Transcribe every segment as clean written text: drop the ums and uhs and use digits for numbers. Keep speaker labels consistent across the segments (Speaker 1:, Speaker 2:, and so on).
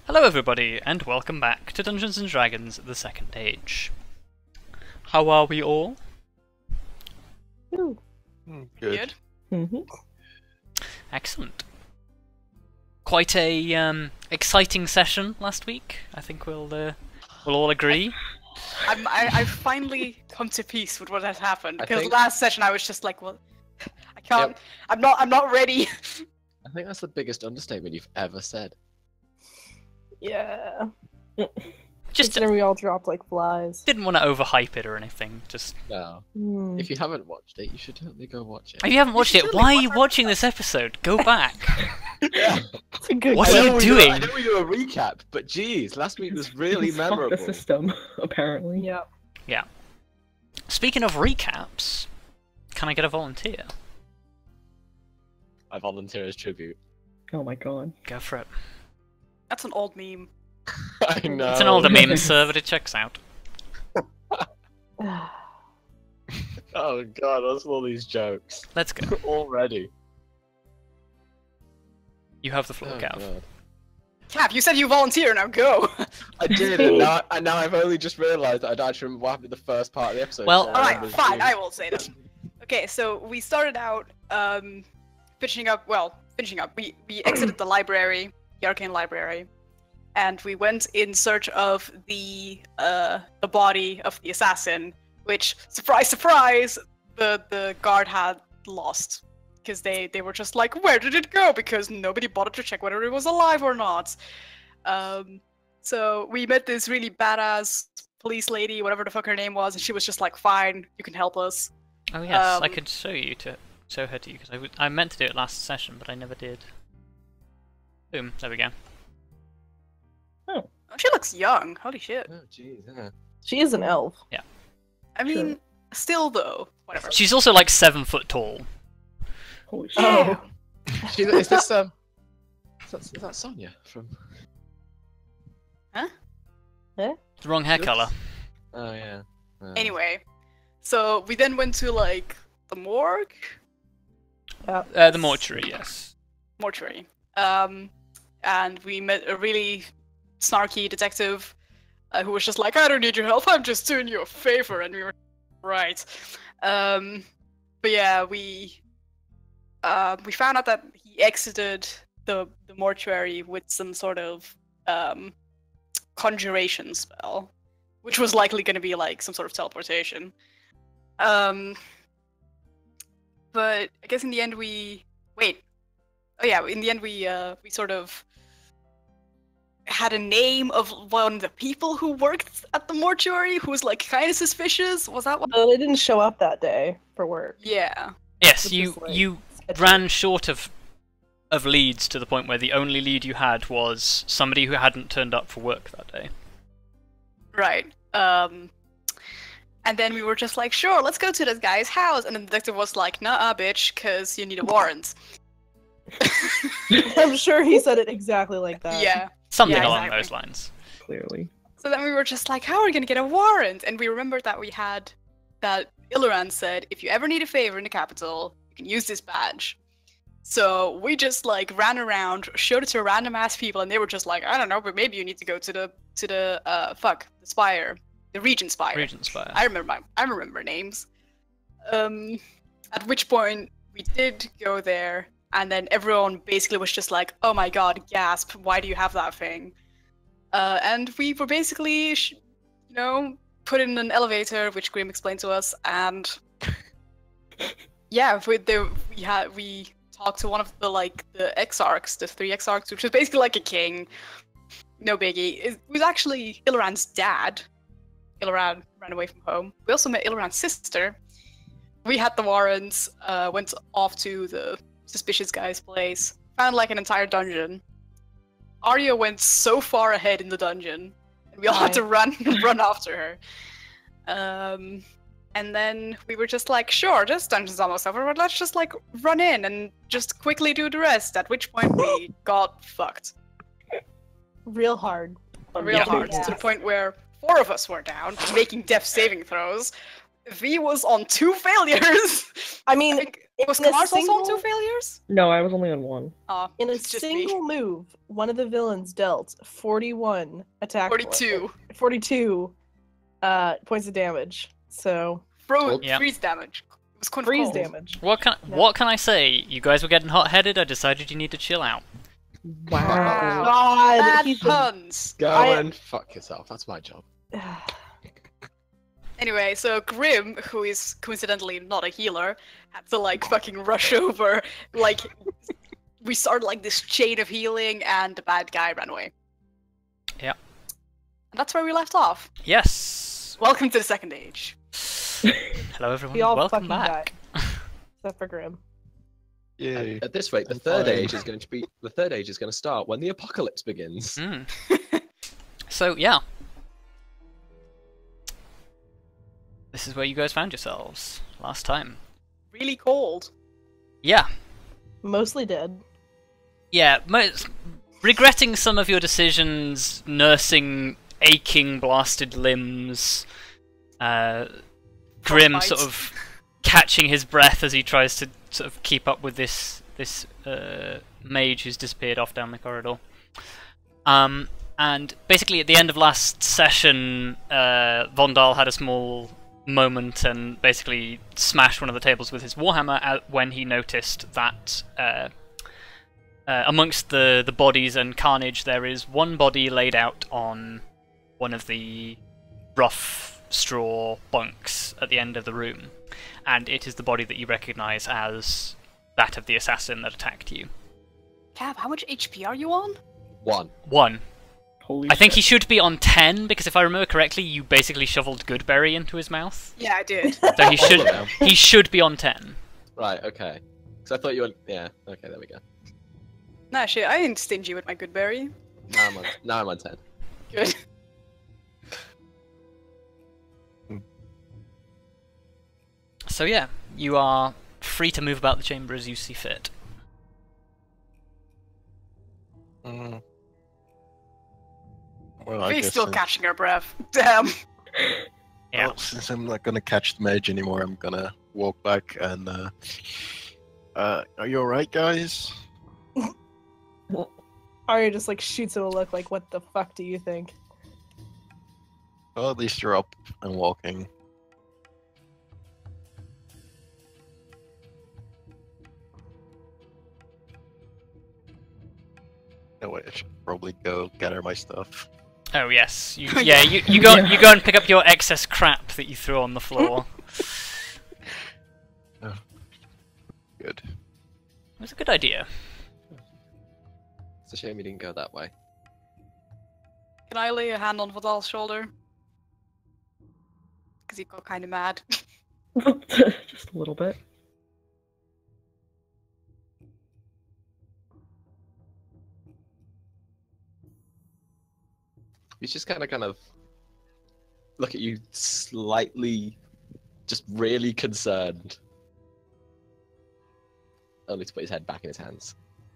Speaker 1: Hello everybody, and welcome back to Dungeons & Dragons The Second Age. How are we all?
Speaker 2: Good.
Speaker 1: Excellent. Quite a exciting session last week, I think we'll all agree.
Speaker 2: I've finally come to peace with what has happened, because
Speaker 3: think-
Speaker 2: last session I was just like, well, I can't, I'm not ready.
Speaker 3: I think that's the biggest understatement you've ever said.
Speaker 4: Yeah.
Speaker 1: Just
Speaker 4: Considering we all dropped like flies.
Speaker 1: didn't want to overhype it or anything, just...
Speaker 3: No.
Speaker 4: Hmm.
Speaker 3: If you haven't watched it, you should totally go watch it.
Speaker 1: If you haven't watched it,
Speaker 2: should
Speaker 1: why are
Speaker 2: watch
Speaker 1: you
Speaker 2: our
Speaker 1: watching this episode? Go back!
Speaker 3: Yeah.
Speaker 4: It's a good
Speaker 1: What
Speaker 3: I
Speaker 1: are
Speaker 3: know
Speaker 1: you
Speaker 3: we
Speaker 1: doing?
Speaker 3: I know we do a recap, but geez, last week was really
Speaker 5: It's not
Speaker 3: memorable.
Speaker 5: the system, apparently.
Speaker 4: Yeah.
Speaker 1: Speaking of recaps, can I get a volunteer?
Speaker 3: I volunteer as tribute.
Speaker 5: Oh my god.
Speaker 1: Go for it.
Speaker 2: That's an old meme.
Speaker 3: I know.
Speaker 1: It's an older meme, sir, but it checks out.
Speaker 3: Oh god, what's all these jokes?
Speaker 1: Let's go.
Speaker 3: Already.
Speaker 1: You have the floor,
Speaker 3: Oh,
Speaker 1: Gav.
Speaker 3: God.
Speaker 2: Cap, you said you volunteer, now go!
Speaker 3: I did, and now I've only just realised that I don't actually remember what happened in the first part of the episode.
Speaker 1: Well-
Speaker 3: so I
Speaker 2: Alright,
Speaker 3: remember
Speaker 2: fine,
Speaker 3: the-
Speaker 2: I will say that. Okay, so we started out, finishing up, we exited the library, the Arcane Library, and we went in search of the body of the assassin, which, surprise, surprise, the guard had lost. Because they were just like, where did it go? Because nobody bothered to check whether it was alive or not. So we met this really badass police lady, whatever the fuck her name was, and she was just like, fine, you can help us.
Speaker 1: Oh yes, I could show her to you, because I meant to do it last session, but I never did. Boom, there we go.
Speaker 2: Oh, she looks young, holy shit.
Speaker 3: Oh jeez, yeah.
Speaker 4: She is an elf.
Speaker 2: I mean, still though, whatever.
Speaker 1: She's also like 7 foot tall.
Speaker 5: Holy shit.
Speaker 2: Yeah.
Speaker 3: Is this is that Sonia from?
Speaker 1: The wrong hair
Speaker 3: She
Speaker 1: color.
Speaker 3: looks- Oh yeah.
Speaker 2: Anyway, so we then went to like the morgue?
Speaker 1: The mortuary, yes.
Speaker 2: Mortuary. And we met a really snarky detective who was just like, I don't need your help, I'm just doing you a favor, and we were right. But yeah, we found out that he exited the mortuary with some sort of conjuration spell, which was likely going to be like some sort of teleportation. But I guess in the end we sort of had a name of one of the people who worked at the mortuary who was like kind of suspicious. Was that one?
Speaker 4: They didn't show up that day for work.
Speaker 2: Yeah.
Speaker 1: Yes,
Speaker 4: Which
Speaker 1: you
Speaker 4: is, like,
Speaker 1: you
Speaker 4: sketchy.
Speaker 1: ran short of leads to the point where the only lead you had was somebody who hadn't turned up for work that day.
Speaker 2: Right. And then we were just like, sure, let's go to this guy's house. And the detective was like, nah, bitch, because you need a warrant.
Speaker 4: I'm sure he said it exactly like that.
Speaker 2: Yeah.
Speaker 1: Something
Speaker 2: Yeah,
Speaker 1: along
Speaker 2: exactly.
Speaker 1: those lines.
Speaker 5: Clearly.
Speaker 2: So then we were just like, how are we going to get a warrant? And we remembered that we had, that Iloran said, if you ever need a favor in the capital, you can use this badge. So we just like ran around, showed it to random ass people, and they were just like, I don't know, but maybe you need to go to the spire, the Regent Spire.
Speaker 1: Regent Spire.
Speaker 2: I remember names. At which point we did go there, and then everyone basically was just like, "Oh my god, gasp! Why do you have that thing?" And we were basically, put in an elevator, which Grim explained to us, and yeah, we talked to one of the exarchs, the 3 exarchs, which was basically like a king. No biggie. It was actually Iloran's dad. Iloran ran away from home. We also met Iloran's sister. We had the warrants, went off to the suspicious guy's place, found like an entire dungeon. Arya went so far ahead in the dungeon, and we all had to run after her. And then we were just like, sure, this dungeon's almost over, but let's just like run in and just quickly do the rest, at which point we got fucked.
Speaker 4: Real hard.
Speaker 2: Real hard, to the point where 4 of us were down, making death saving throws. V was on 2 failures.
Speaker 4: I mean,
Speaker 2: Was
Speaker 4: In a
Speaker 2: Kamars also on
Speaker 4: single-
Speaker 2: 2 failures?
Speaker 5: No, I was only on one.
Speaker 4: In a
Speaker 2: it's just me.
Speaker 4: single move, one of the villains dealt 41 attack.
Speaker 2: 42.
Speaker 4: 42 points of damage. So
Speaker 1: Yeah.
Speaker 2: Freeze damage. It was
Speaker 4: freeze
Speaker 2: cold.
Speaker 4: damage.
Speaker 1: What can I say? You guys were getting hot-headed. I decided you need to chill out.
Speaker 5: Wow.
Speaker 4: God,
Speaker 2: Bad
Speaker 4: he's
Speaker 2: puns.
Speaker 3: Go
Speaker 4: I-
Speaker 3: and fuck yourself. That's my job.
Speaker 2: Anyway, so Grim, who is coincidentally not a healer, had to like fucking rush over. Like, we started like this chain of healing, and the bad guy ran away.
Speaker 1: Yeah.
Speaker 2: And that's where we left off.
Speaker 1: Yes.
Speaker 2: Welcome to the second age.
Speaker 1: Hello, everyone.
Speaker 4: We all
Speaker 1: Welcome
Speaker 4: fucking
Speaker 1: back.
Speaker 4: except for Grim.
Speaker 3: At, at this rate, the
Speaker 6: I'm
Speaker 3: third
Speaker 6: fine.
Speaker 3: age is going to start when the apocalypse begins.
Speaker 1: Mm. So yeah, this is where you guys found yourselves last time.
Speaker 2: Really cold.
Speaker 1: Yeah,
Speaker 4: Mostly dead.
Speaker 1: yeah. Regretting some of your decisions, nursing aching, blasted limbs. Grim
Speaker 2: Frostbite.
Speaker 1: sort of catching his breath as he tries to sort of keep up with this mage who's disappeared off down the corridor. And basically at the end of last session, Vondal had a small moment and basically smashed one of the tables with his warhammer when he noticed that amongst the bodies and carnage there is one body laid out on one of the rough straw bunks at the end of the room, and it is the body that you recognise as that of the assassin that attacked you.
Speaker 2: Cav, how much HP are you on?
Speaker 3: 1.
Speaker 1: 1.
Speaker 5: Holy
Speaker 1: I think
Speaker 5: shit.
Speaker 1: he should be on 10, because if I remember correctly, you basically shoveled Goodberry into his mouth.
Speaker 2: Yeah, I did.
Speaker 1: So he should be on 10.
Speaker 3: Right, okay. Because I thought you were... Yeah, okay, there we go.
Speaker 2: Nah, shit, I ain't stingy with my good berry.
Speaker 3: Now I'm on 10.
Speaker 2: Good.
Speaker 1: So yeah, you are free to move about the chamber as you see fit.
Speaker 6: Mm. Well, I
Speaker 2: We're
Speaker 6: guess
Speaker 2: still
Speaker 6: since,
Speaker 2: catching our breath. Damn.
Speaker 1: Yeah.
Speaker 6: well, since I'm not gonna catch the mage anymore, I'm gonna walk back and. Are you alright, guys?
Speaker 4: Arya just like shoots him a look like, what the fuck do you think?
Speaker 6: Well, at least you're up and walking. No way, I should probably go gather my stuff.
Speaker 1: Oh yes, you go and pick up your excess crap that you threw on the floor.
Speaker 6: Good.
Speaker 1: It was a good idea.
Speaker 3: It's a shame you didn't go that way.
Speaker 2: Can I lay a hand on Vondal's shoulder? Because he got kind of mad.
Speaker 5: Just a little bit.
Speaker 3: He's just kind of look at you slightly, just really concerned. Only to put his head back in his hands.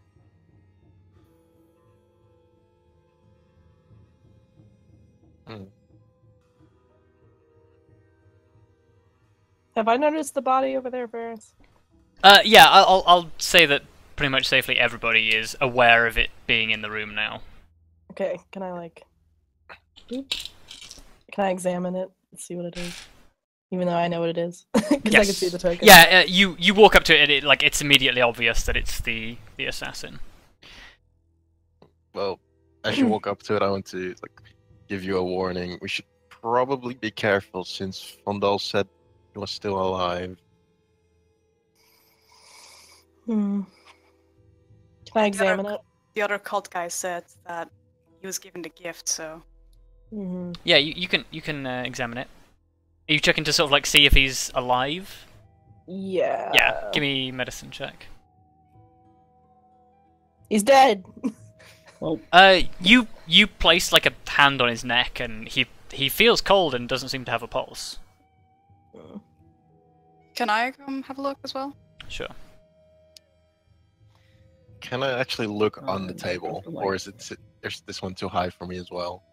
Speaker 4: Have I noticed the body over there, Ferrous?
Speaker 1: Yeah, I'll say that pretty much safely everybody is aware of it being in the room now.
Speaker 4: Okay, can I like... Oops. Can I examine it and see what it is? Even though I know what it is. Because I can see the token.
Speaker 1: Yeah, you walk up to it and it's immediately obvious that it's the assassin.
Speaker 6: Well, as you walk up to it, I want to give you a warning. We should probably be careful since Vondal said he was still alive.
Speaker 4: Hmm. Can I examine it?
Speaker 2: The other cult guy said that he was given the gift, so...
Speaker 4: Mm-hmm.
Speaker 1: Yeah, you can examine it. Are you checking to sort of see if he's alive?
Speaker 4: Yeah.
Speaker 1: Yeah, give me a medicine check.
Speaker 4: He's dead!
Speaker 5: Well,
Speaker 1: You place a hand on his neck and he feels cold and doesn't seem to have a pulse.
Speaker 2: Can I come have a look as well?
Speaker 1: Sure.
Speaker 6: Can I actually look on the
Speaker 5: Oh,
Speaker 6: table,
Speaker 5: that's the
Speaker 6: or is is this one too high for me as well?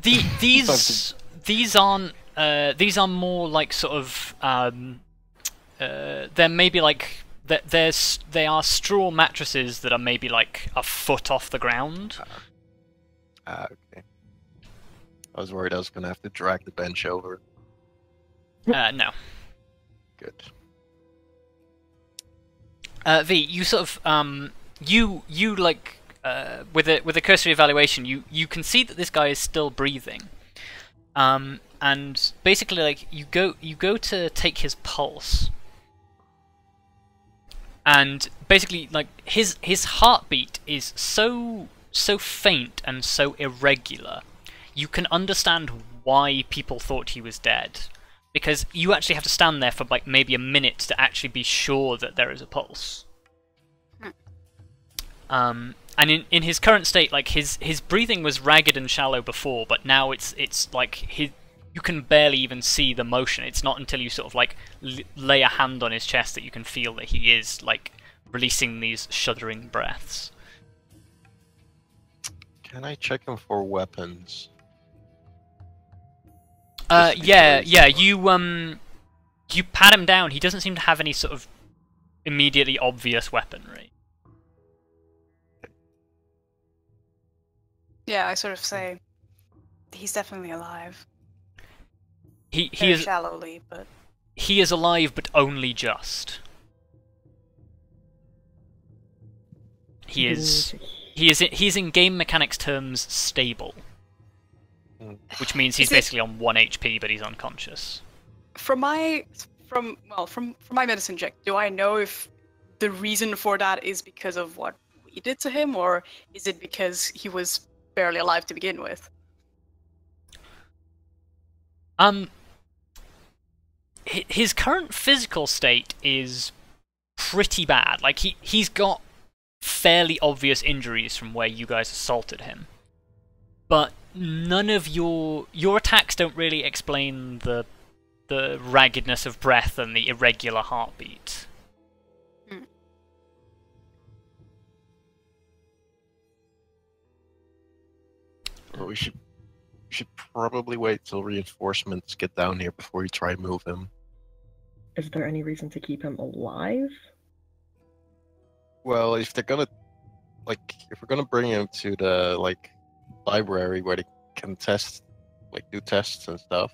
Speaker 1: These aren't these are more like sort of there may be like they are straw mattresses that are maybe like a foot off the ground.
Speaker 6: Okay. I was worried I was gonna have to drag the bench over.
Speaker 1: No.
Speaker 6: Good.
Speaker 1: V, you sort of you like with a cursory evaluation, you can see that this guy is still breathing. And basically, like you go to take his pulse, and basically, like his heartbeat is so faint and so irregular. You can understand why people thought he was dead, because you actually have to stand there for like maybe a minute to actually be sure that there is a pulse. And in his current state, like his breathing was ragged and shallow before, but now it's like you can barely even see the motion. It's not until you sort of like lay a hand on his chest that you can feel that he is like releasing these shuddering breaths.
Speaker 6: Can I check him for weapons?
Speaker 1: Yeah. You pat him down. He doesn't seem to have any sort of immediately obvious weaponry.
Speaker 2: Yeah, I sort of say he's definitely alive.
Speaker 1: He
Speaker 2: Very
Speaker 1: is
Speaker 2: shallowly, but
Speaker 1: he is alive, but only just. He's in game mechanics terms stable, which means he's basically on 1 HP, but he's unconscious.
Speaker 2: From my medicine check, do I know if the reason for that is because of what we did to him, or is it because he was barely alive to begin with?
Speaker 1: His current physical state is pretty bad. Like he's got fairly obvious injuries from where you guys assaulted him, but none of your attacks don't really explain the raggedness of breath and the irregular heartbeat.
Speaker 6: Well, we should probably wait till reinforcements get down here before you try and move him.
Speaker 5: Is there any reason to keep him alive?
Speaker 6: Well, if they're gonna, like, if we're gonna bring him to the, like, library where they can test, like, do tests and stuff,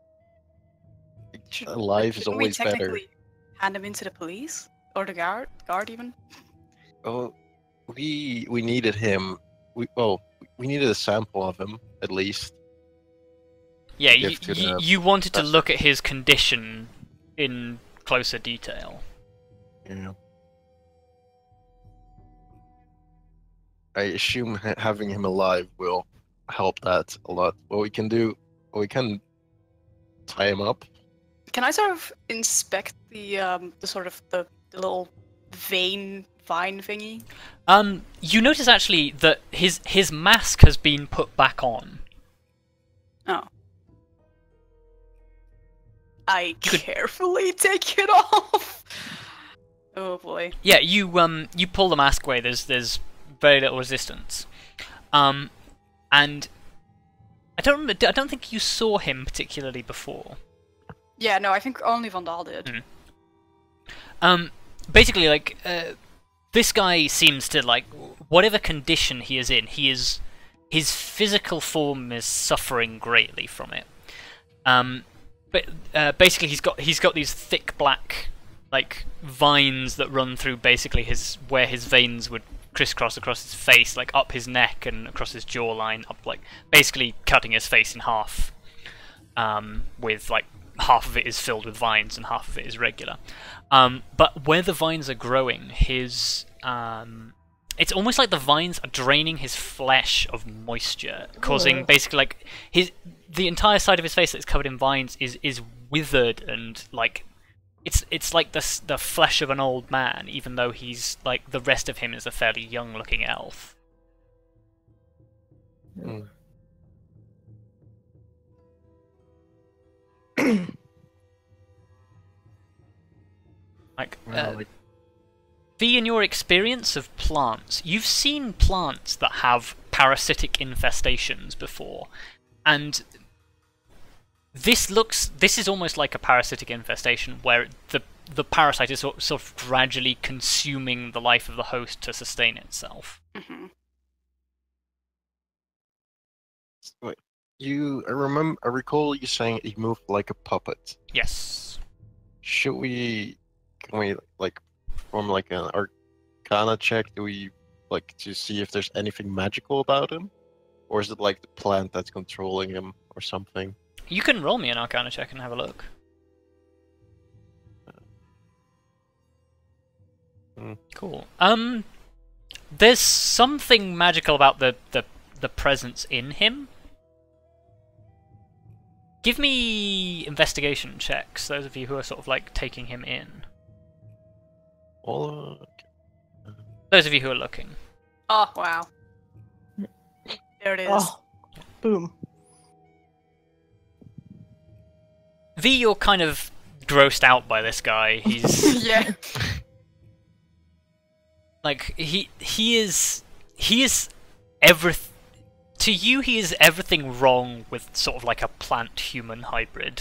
Speaker 6: alive is always better.
Speaker 2: Shouldn't we technically hand him into the police? Or the guard even?
Speaker 6: Oh, we needed him. We needed a sample of him, at least.
Speaker 1: Yeah, you wanted to look at his condition in closer detail.
Speaker 6: Yeah. I assume having him alive will help that a lot. We can tie him up.
Speaker 2: Can I sort of inspect the little vine thingy?
Speaker 1: You notice actually that his mask has been put back on.
Speaker 2: Oh. I carefully take it off. Oh boy.
Speaker 1: Yeah, you pull the mask away. There's very little resistance. And I don't think you saw him particularly before.
Speaker 2: Yeah, no, I think only Vondal did.
Speaker 1: Basically, like this guy seems to, like, whatever condition he is in, his physical form is suffering greatly from it. But basically, he's got these thick black, like, vines that run through basically where his veins would crisscross across his face, like up his neck and across his jawline, up, like, basically cutting his face in half. With, like, half of it is filled with vines and half of it is regular. But where the vines are growing, it's almost like the vines are draining his flesh of moisture, causing basically, like, the entire side of his face that's covered in vines is withered, and, like, it's like the flesh of an old man, even though he's, like, the rest of him is a fairly young looking elf. V, in your experience of plants, you've seen plants that have parasitic infestations before, and this is almost like a parasitic infestation where the parasite is sort of gradually consuming the life of the host to sustain itself.
Speaker 2: Mhm.
Speaker 6: Wait, I recall you saying he moved like a puppet.
Speaker 1: Yes.
Speaker 6: Can we like perform like an Arcana check? Do we like to see if there's anything magical about him, or is it like the plant that's controlling him or something?
Speaker 1: You can roll me an Arcana check and have a look. Cool. There's something magical about the presence in him. Give me investigation checks, those of you who are sort of like taking him in. Those of you who are looking.
Speaker 2: Oh, wow. There it is.
Speaker 4: Oh, boom.
Speaker 1: V, you're kind of grossed out by this guy. He's
Speaker 2: Yeah.
Speaker 1: like he is everything. To you, he is everything wrong with sort of like a plant-human hybrid.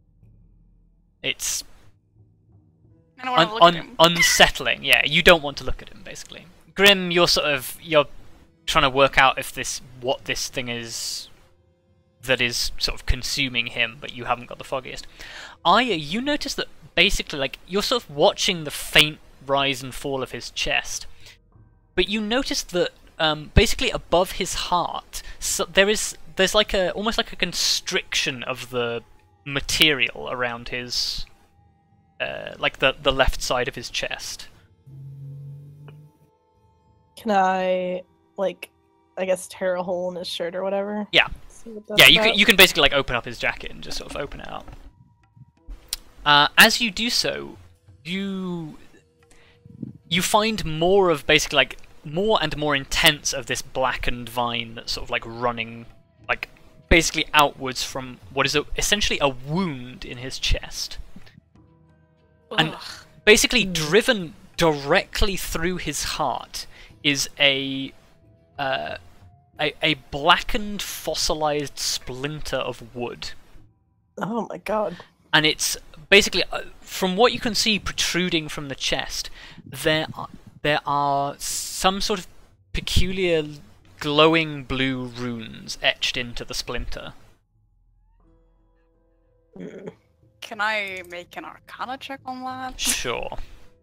Speaker 1: It's
Speaker 2: I don't want to look at him.
Speaker 1: unsettling. Yeah, you don't want to look at him, basically. Grim, you're trying to work out if what this thing is that is sort of consuming him, but you haven't got the foggiest. Arya, you notice that basically, like, you're sort of watching the faint rise and fall of his chest, but you notice that basically above his heart, so there's like almost like a constriction of the material around his like the left side of his chest.
Speaker 4: Can I, like, I guess tear a hole in his shirt or whatever?
Speaker 1: Yeah.
Speaker 4: See what that's
Speaker 1: Yeah,
Speaker 4: about?
Speaker 1: you can basically like open up his jacket and just sort of open it up. As you do so, you find more of basically like more and more intense of this blackened vine that's sort of like running like basically outwards from what is essentially a wound in his chest. And
Speaker 2: Ugh.
Speaker 1: basically driven directly through his heart is a blackened fossilized splinter of wood.
Speaker 4: Oh my god.
Speaker 1: And it's basically, from what you can see protruding from the chest, there are some sort of peculiar glowing blue runes etched into the splinter.
Speaker 2: Can I make an Arcana check on that?
Speaker 1: Sure.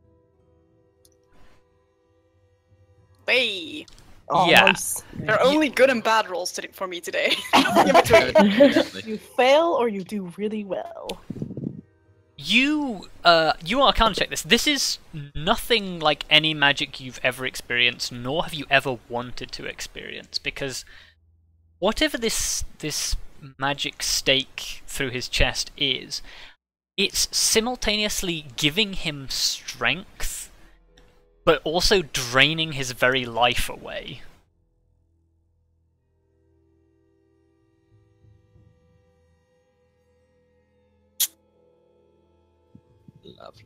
Speaker 2: Hey,
Speaker 4: Oh,
Speaker 1: Yeah.
Speaker 4: nice.
Speaker 2: there are only good and bad rolls for me today. Give it to me.
Speaker 3: Definitely.
Speaker 4: You fail or you do really well.
Speaker 1: You Arcana check this. This is nothing like any magic you've ever experienced, nor have you ever wanted to experience, because whatever this magic stake through his chest is, it's simultaneously giving him strength, but also draining his very life away.
Speaker 3: Lovely.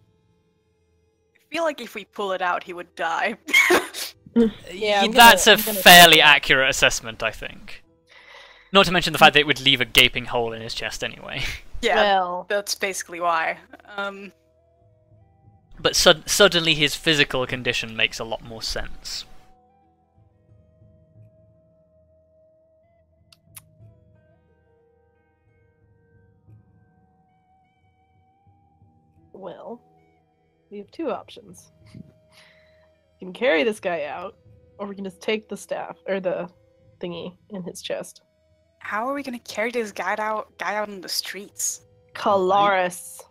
Speaker 2: I feel like if we pull it out, he would die.
Speaker 4: Yeah, I'm
Speaker 1: That's
Speaker 4: gonna
Speaker 1: a
Speaker 4: say
Speaker 1: fairly
Speaker 4: that.
Speaker 1: accurate assessment, I think. Not to mention the fact that it would leave a gaping hole in his chest anyway.
Speaker 2: Yeah,
Speaker 4: Well,
Speaker 2: that's basically why.
Speaker 1: But suddenly his physical condition makes a lot more sense.
Speaker 4: well, we have two options. We can carry this guy out, or we can just take the staff or the thingy in his chest.
Speaker 2: How are we gonna carry this guy out in the streets?
Speaker 4: Kelariis.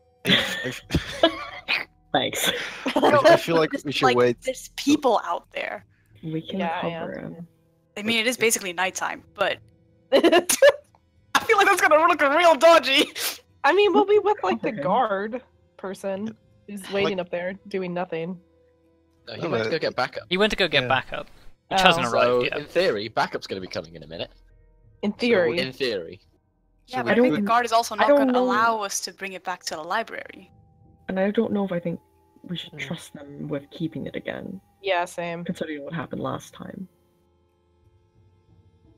Speaker 5: Thanks.
Speaker 6: I feel like we
Speaker 2: There's,
Speaker 6: should wait.
Speaker 2: There's people out there.
Speaker 5: We can
Speaker 4: Yeah,
Speaker 5: cover
Speaker 4: yeah.
Speaker 5: him.
Speaker 2: I mean, it is basically nighttime, but I feel like that's gonna look real dodgy.
Speaker 4: I mean, we'll be with like the
Speaker 5: Okay.
Speaker 4: guard person who's waiting up there doing nothing.
Speaker 3: No, he went to go get backup.
Speaker 1: He went to go get
Speaker 6: Yeah.
Speaker 1: backup, which
Speaker 4: Oh.
Speaker 1: hasn't arrived
Speaker 3: So,
Speaker 1: yet.
Speaker 3: in theory, backup's going to be coming in a minute.
Speaker 4: In
Speaker 3: So,
Speaker 4: theory.
Speaker 3: in theory.
Speaker 2: Yeah,
Speaker 6: So
Speaker 2: but I
Speaker 6: we
Speaker 2: think the
Speaker 6: could-
Speaker 2: guard is also
Speaker 5: I
Speaker 2: not
Speaker 5: don't
Speaker 2: gonna
Speaker 5: know.
Speaker 2: allow us to bring it back to the library.
Speaker 5: And I don't know if I think we should
Speaker 3: Hmm.
Speaker 5: trust them with keeping it again,
Speaker 4: Yeah, same.
Speaker 5: considering what happened last time.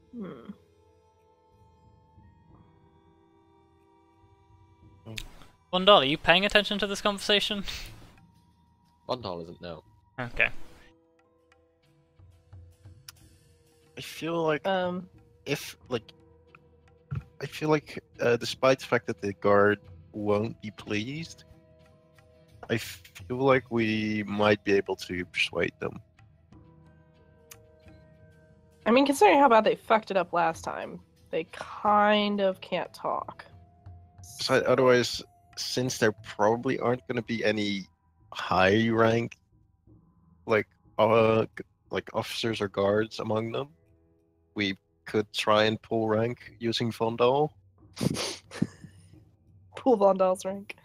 Speaker 4: Hmm.
Speaker 1: Vondal, are you paying attention to this conversation?
Speaker 3: Vondal isn't, no.
Speaker 1: Okay.
Speaker 6: I feel like
Speaker 4: Um,
Speaker 6: despite the fact that the guard won't be pleased, I feel like we might be able to persuade them.
Speaker 4: I mean, considering how bad they fucked it up last time, they kind of can't talk.
Speaker 6: So otherwise, since there probably aren't going to be any high rank, like officers or guards among them, we could try and pull rank using Vondal.
Speaker 4: Pull Vondal's rank.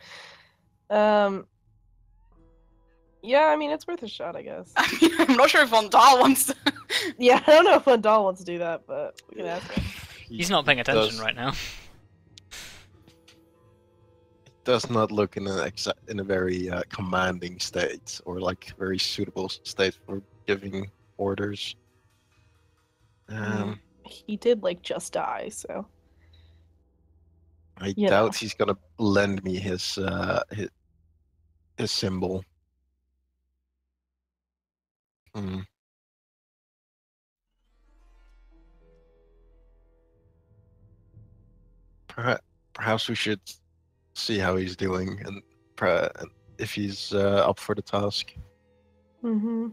Speaker 4: Yeah, I mean, it's worth a shot, I guess.
Speaker 2: I mean, I'm not sure if Vondal wants to.
Speaker 4: Yeah, I don't know if Vondal wants to do that, but we can ask him.
Speaker 1: He's not paying attention right now.
Speaker 6: Does not look in a very commanding state or like very suitable state for giving orders.
Speaker 4: He did, like, just die, so...
Speaker 6: I
Speaker 4: You
Speaker 6: doubt
Speaker 4: know.
Speaker 6: he's gonna lend me his symbol. Hmm. Perhaps we should see how he's doing and if he's up for the task.
Speaker 4: Mm-hmm.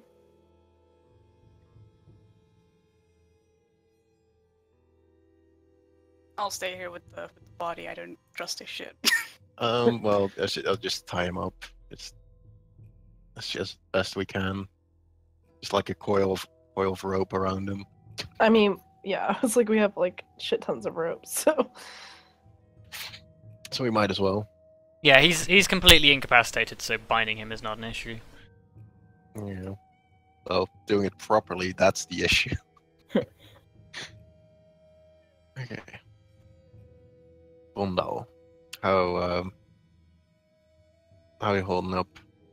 Speaker 2: I'll stay here with the body. I don't trust his shit.
Speaker 6: Well, I'll just tie him up. It's just best we can. Just like a coil of rope around him.
Speaker 4: I mean, yeah, it's like we have, like, shit tons of ropes, so...
Speaker 6: So we might as well.
Speaker 1: Yeah, he's completely incapacitated, so binding him is not an issue.
Speaker 6: Yeah. Well, doing it properly, that's the issue. Okay. Vondal, how you holding up?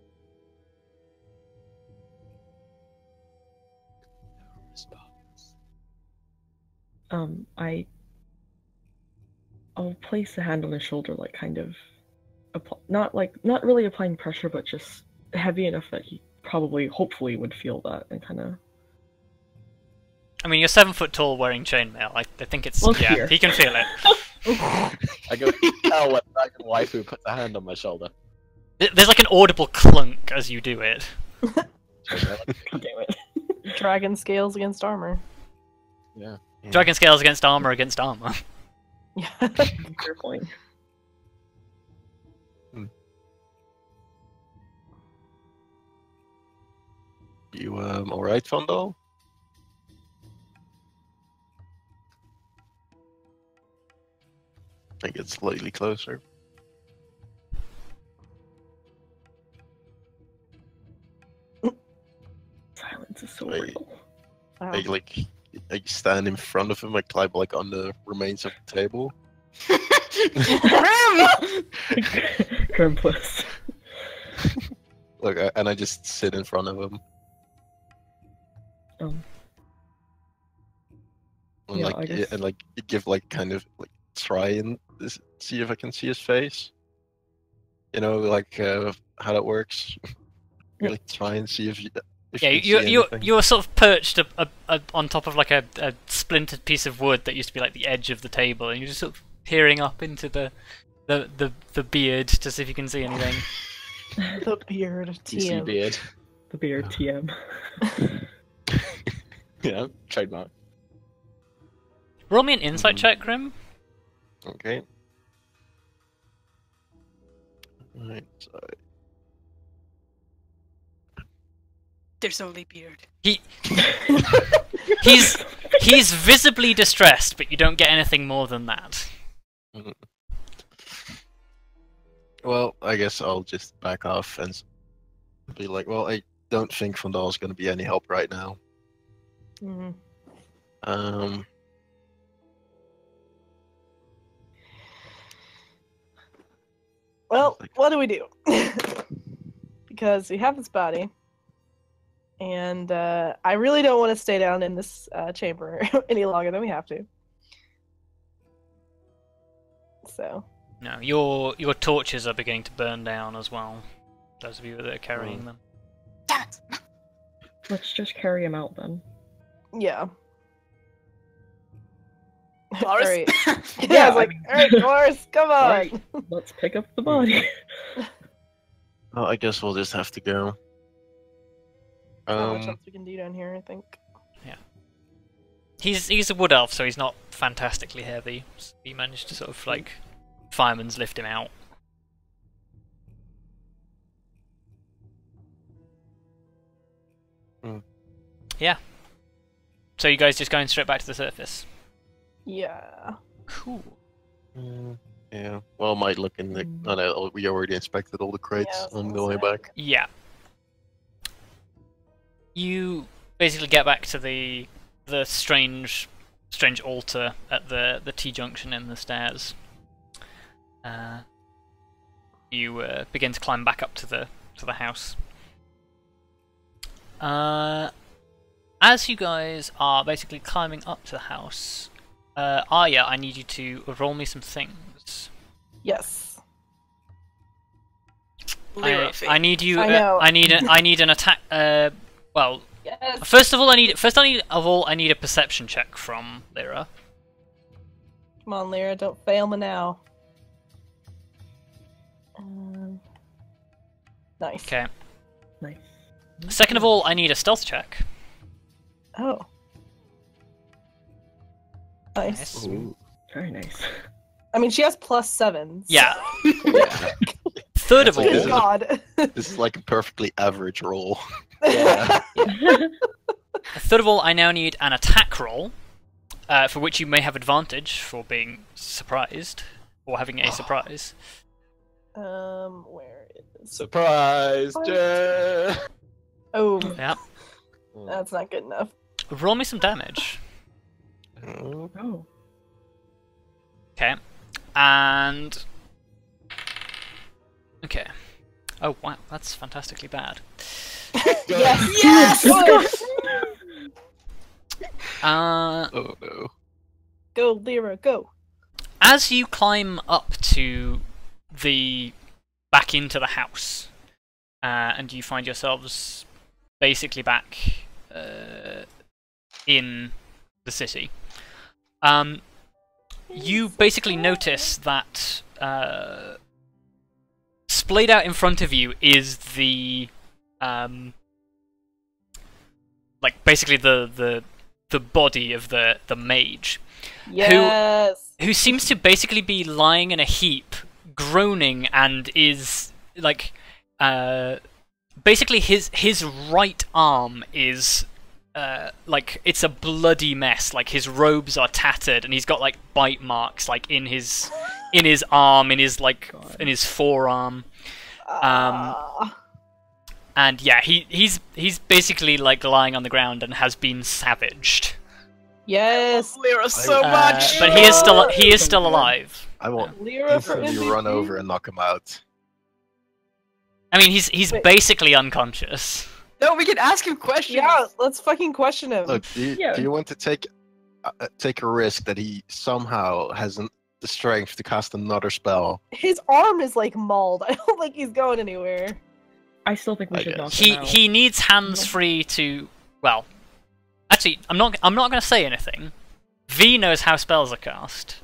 Speaker 5: I'll place a hand on his shoulder, like kind of, not really applying pressure, but just heavy enough that he hopefully would feel that and kind of.
Speaker 1: I mean, you're 7 foot tall wearing chainmail. I think it's
Speaker 5: Here.
Speaker 1: he can feel it.
Speaker 3: I go, oh, when dragon waifu puts a hand on my shoulder.
Speaker 1: There's like an audible clunk as you do it.
Speaker 5: God damn it.
Speaker 4: Dragon scales against armor.
Speaker 3: Yeah.
Speaker 1: Dragon scales against armor against armor.
Speaker 4: Yeah.
Speaker 5: Fair point.
Speaker 6: You all right, Vondal? I get slightly closer.
Speaker 5: Silence is so
Speaker 6: Wait.
Speaker 5: real.
Speaker 4: Wow.
Speaker 6: I stand in front of him. I climb like on the remains of the table.
Speaker 5: Krampus.
Speaker 6: Look, and I just sit in front of him. And
Speaker 5: Yeah,
Speaker 6: like
Speaker 5: I guess-
Speaker 6: and like give like kind of like try and see if I can see his face. You know, like how that works. Really try and see if you.
Speaker 1: Yeah, you're sort of perched on top of like a splintered piece of wood that used to be like the edge of the table, and you're just sort of peering up into the beard to see if you can see anything.
Speaker 4: The beard of
Speaker 3: DC
Speaker 4: TM.
Speaker 3: beard.
Speaker 5: The beard TM.
Speaker 3: Yeah, trademark.
Speaker 1: Roll me an insight check, Grim.
Speaker 6: Okay. Alright, so
Speaker 2: There's only beard.
Speaker 1: He's visibly distressed, but you don't get anything more than that.
Speaker 6: well, I guess I'll just back off and be like, well, I don't think Vondal's going to be any help right now.
Speaker 4: Mhm. Well, what do we do? Because we have this body, and I really don't want to stay down in this chamber any longer than we have to. So,
Speaker 1: No, your torches are beginning to burn down as well. Those of you that are carrying them.
Speaker 2: Damn it!
Speaker 5: Let's just carry him out then.
Speaker 4: Yeah.
Speaker 2: Boris?
Speaker 4: Alright. Yeah, I was like, alright, Boris, come on!
Speaker 5: Alright, let's pick up the body.
Speaker 6: Well, I guess we'll just have to go.
Speaker 4: Not much else we can do down here, I think.
Speaker 1: He's a wood elf, so he's not fantastically heavy. So he managed to sort of like fireman's lift him out. Yeah. So you guys just going straight back to the surface?
Speaker 4: Yeah.
Speaker 1: Cool.
Speaker 6: Yeah. Well, might look in the. Oh no, we already inspected all the crates
Speaker 4: Yeah,
Speaker 6: on the way back.
Speaker 1: Yeah. You basically get back to the strange altar at the T-junction in the stairs. You begin to climb back up to the house. As you guys are basically climbing up to the house, Arya, I need you to roll me some things.
Speaker 4: Yes.
Speaker 1: I need you.
Speaker 4: I know.
Speaker 1: I need an attack. Well,
Speaker 4: Yes.
Speaker 1: first of all, I need a perception check from Lera.
Speaker 4: Come on, Lera, don't fail me now. Nice.
Speaker 1: Okay.
Speaker 5: Nice.
Speaker 1: Second of all, I need a stealth check.
Speaker 4: Oh. Nice.
Speaker 6: Ooh.
Speaker 5: Very nice.
Speaker 4: I mean, she has +7.
Speaker 1: Yeah.
Speaker 3: Yeah.
Speaker 1: Third of
Speaker 6: That's
Speaker 1: all,
Speaker 6: okay.
Speaker 4: God.
Speaker 6: This is like a perfectly average roll.
Speaker 3: Yeah.
Speaker 1: I now need an attack roll, for which you may have advantage for being surprised or having a surprise.
Speaker 4: Where is?
Speaker 3: Surprise, Jay!
Speaker 4: Oh,
Speaker 1: Yeah.
Speaker 4: that's not good enough.
Speaker 1: Roll me some damage.
Speaker 5: Oh.
Speaker 1: Okay. And okay. Oh wow, that's fantastically bad.
Speaker 4: Yes. Yes.
Speaker 6: Oh no.
Speaker 4: Go, Lera, go.
Speaker 1: As you climb up to the back into the house, and you find yourselves basically back in the city, you basically notice that splayed out in front of you is the like basically the body of the mage.
Speaker 4: Yes.
Speaker 1: Who seems to basically be lying in a heap, groaning, and is like basically his right arm is like it's a bloody mess. Like his robes are tattered, and he's got like bite marks like in his arm, in his like in his forearm. And yeah, he's basically like lying on the ground and has been savaged.
Speaker 4: Yes.
Speaker 2: Lera so much!
Speaker 1: But he is still alive.
Speaker 6: I will
Speaker 4: Lera for
Speaker 6: instantly
Speaker 4: MVP.
Speaker 6: run over and knock him out.
Speaker 1: I mean, he's
Speaker 4: Wait.
Speaker 1: basically unconscious.
Speaker 2: No, we can ask him questions!
Speaker 4: Yeah, let's fucking question him.
Speaker 6: Look, do you want to take a risk that he somehow has the strength to cast another spell?
Speaker 4: His arm is like mauled. I don't think he's going anywhere.
Speaker 5: I still think we
Speaker 6: I
Speaker 5: should
Speaker 6: guess.
Speaker 5: knock him out.
Speaker 1: He needs hands free to. Well, actually, I'm not gonna say anything. V knows how spells are cast.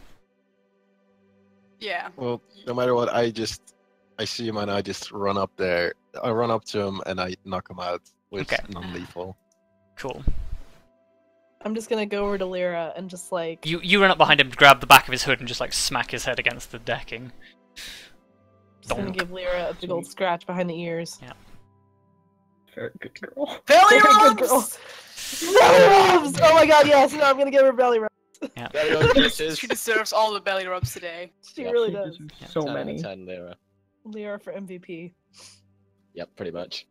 Speaker 2: Yeah.
Speaker 6: Well, no matter what, I see him and I just run up there. I run up to him and I knock him out with
Speaker 1: Okay.
Speaker 6: non-lethal.
Speaker 1: Cool.
Speaker 4: I'm just gonna go over to Lera and just like.
Speaker 1: You run up behind him, grab the back of his hood, and just like smack his head against the decking.
Speaker 4: Just gonna give Lera a big old scratch behind the ears.
Speaker 1: Yeah.
Speaker 5: Very good girl.
Speaker 2: Belly
Speaker 4: Very good girl.
Speaker 2: rubs!
Speaker 4: Belly rubs! Oh my god, yes! No, I'm gonna give her belly rubs.
Speaker 3: Very well, kisses.
Speaker 2: She deserves all the belly rubs today.
Speaker 4: She
Speaker 3: Yeah.
Speaker 4: really
Speaker 5: She
Speaker 4: does.
Speaker 5: gives me so
Speaker 3: 10 out of
Speaker 5: many.
Speaker 3: 10 Lera.
Speaker 4: Lera for MVP.
Speaker 3: Yep, pretty much.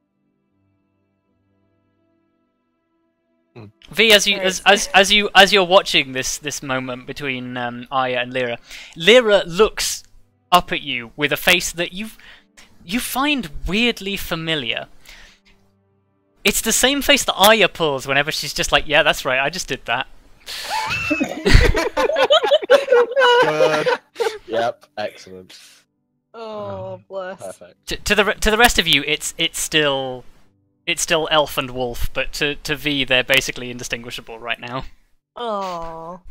Speaker 1: V, as you
Speaker 4: Alright.
Speaker 1: as you're watching this moment between Arya and Lera, Lera looks up at you with a face that you find weirdly familiar. It's the same face that Arya pulls whenever she's just like, yeah, that's right, I just did that.
Speaker 6: Good.
Speaker 3: Yep, excellent.
Speaker 4: Oh, bless.
Speaker 3: Perfect.
Speaker 1: To the rest of you, it's still elf and wolf, but to V, they're basically indistinguishable right now.
Speaker 4: Oh,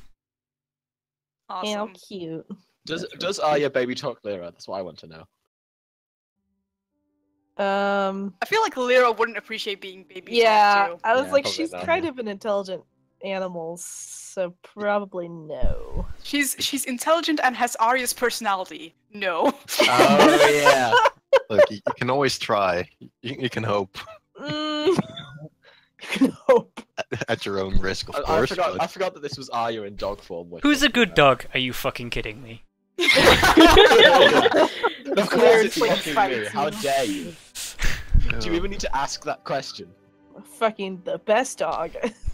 Speaker 4: how
Speaker 2: Awesome.
Speaker 4: cute.
Speaker 3: Does Arya baby talk Lera? That's what I want to know.
Speaker 2: I feel like Lera wouldn't appreciate being baby.
Speaker 4: Yeah,
Speaker 2: too.
Speaker 4: I was
Speaker 3: Yeah,
Speaker 4: like,
Speaker 3: probably
Speaker 4: she's
Speaker 3: not.
Speaker 4: kind of an intelligent animal, so probably no.
Speaker 2: She's intelligent and has Arya's personality. No.
Speaker 3: Oh yeah.
Speaker 6: Look, you can always try. You can hope
Speaker 4: Mm. Nope.
Speaker 6: at your own risk, of
Speaker 3: I
Speaker 6: course.
Speaker 3: forgot.
Speaker 6: but-
Speaker 3: I forgot that this was Arya in dog form.
Speaker 1: Who's a good dog? Are you fucking kidding me?
Speaker 3: Of
Speaker 4: Weird
Speaker 3: course it's
Speaker 4: like
Speaker 3: fucking me.
Speaker 4: fights,
Speaker 3: How
Speaker 4: you know?
Speaker 3: dare you? Do you even need to ask that question?
Speaker 4: Fucking the best dog.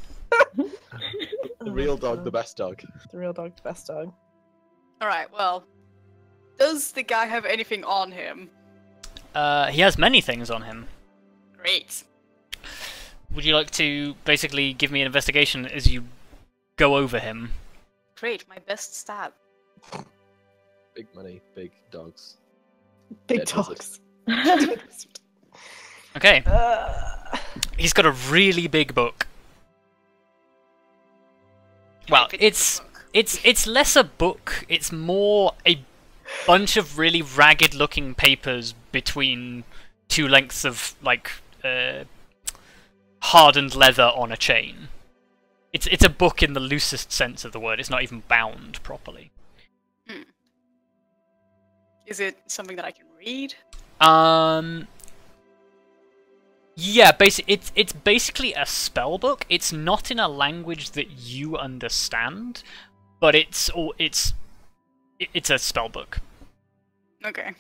Speaker 3: The real dog, the best dog.
Speaker 4: The real dog, the best dog.
Speaker 2: All right. Well, does the guy have anything on him?
Speaker 1: He has many things on him.
Speaker 2: Great.
Speaker 1: Would you like to basically give me an investigation as you go over him?
Speaker 2: Great. My best stat.
Speaker 3: Big money, big dogs.
Speaker 4: Big
Speaker 3: Yeah,
Speaker 4: dogs.
Speaker 1: Okay, he's got a really big book. Well,
Speaker 2: Pick the
Speaker 1: it's
Speaker 2: book.
Speaker 1: it's less a book. It's more a bunch of really ragged-looking papers between two lengths of like hardened leather on a chain. It's a book in the loosest sense of the word. It's not even bound properly.
Speaker 2: Is it something that I can read?
Speaker 1: Yeah, it's basically a spell book. It's not in a language that you understand, but it's a spell book.
Speaker 2: Okay.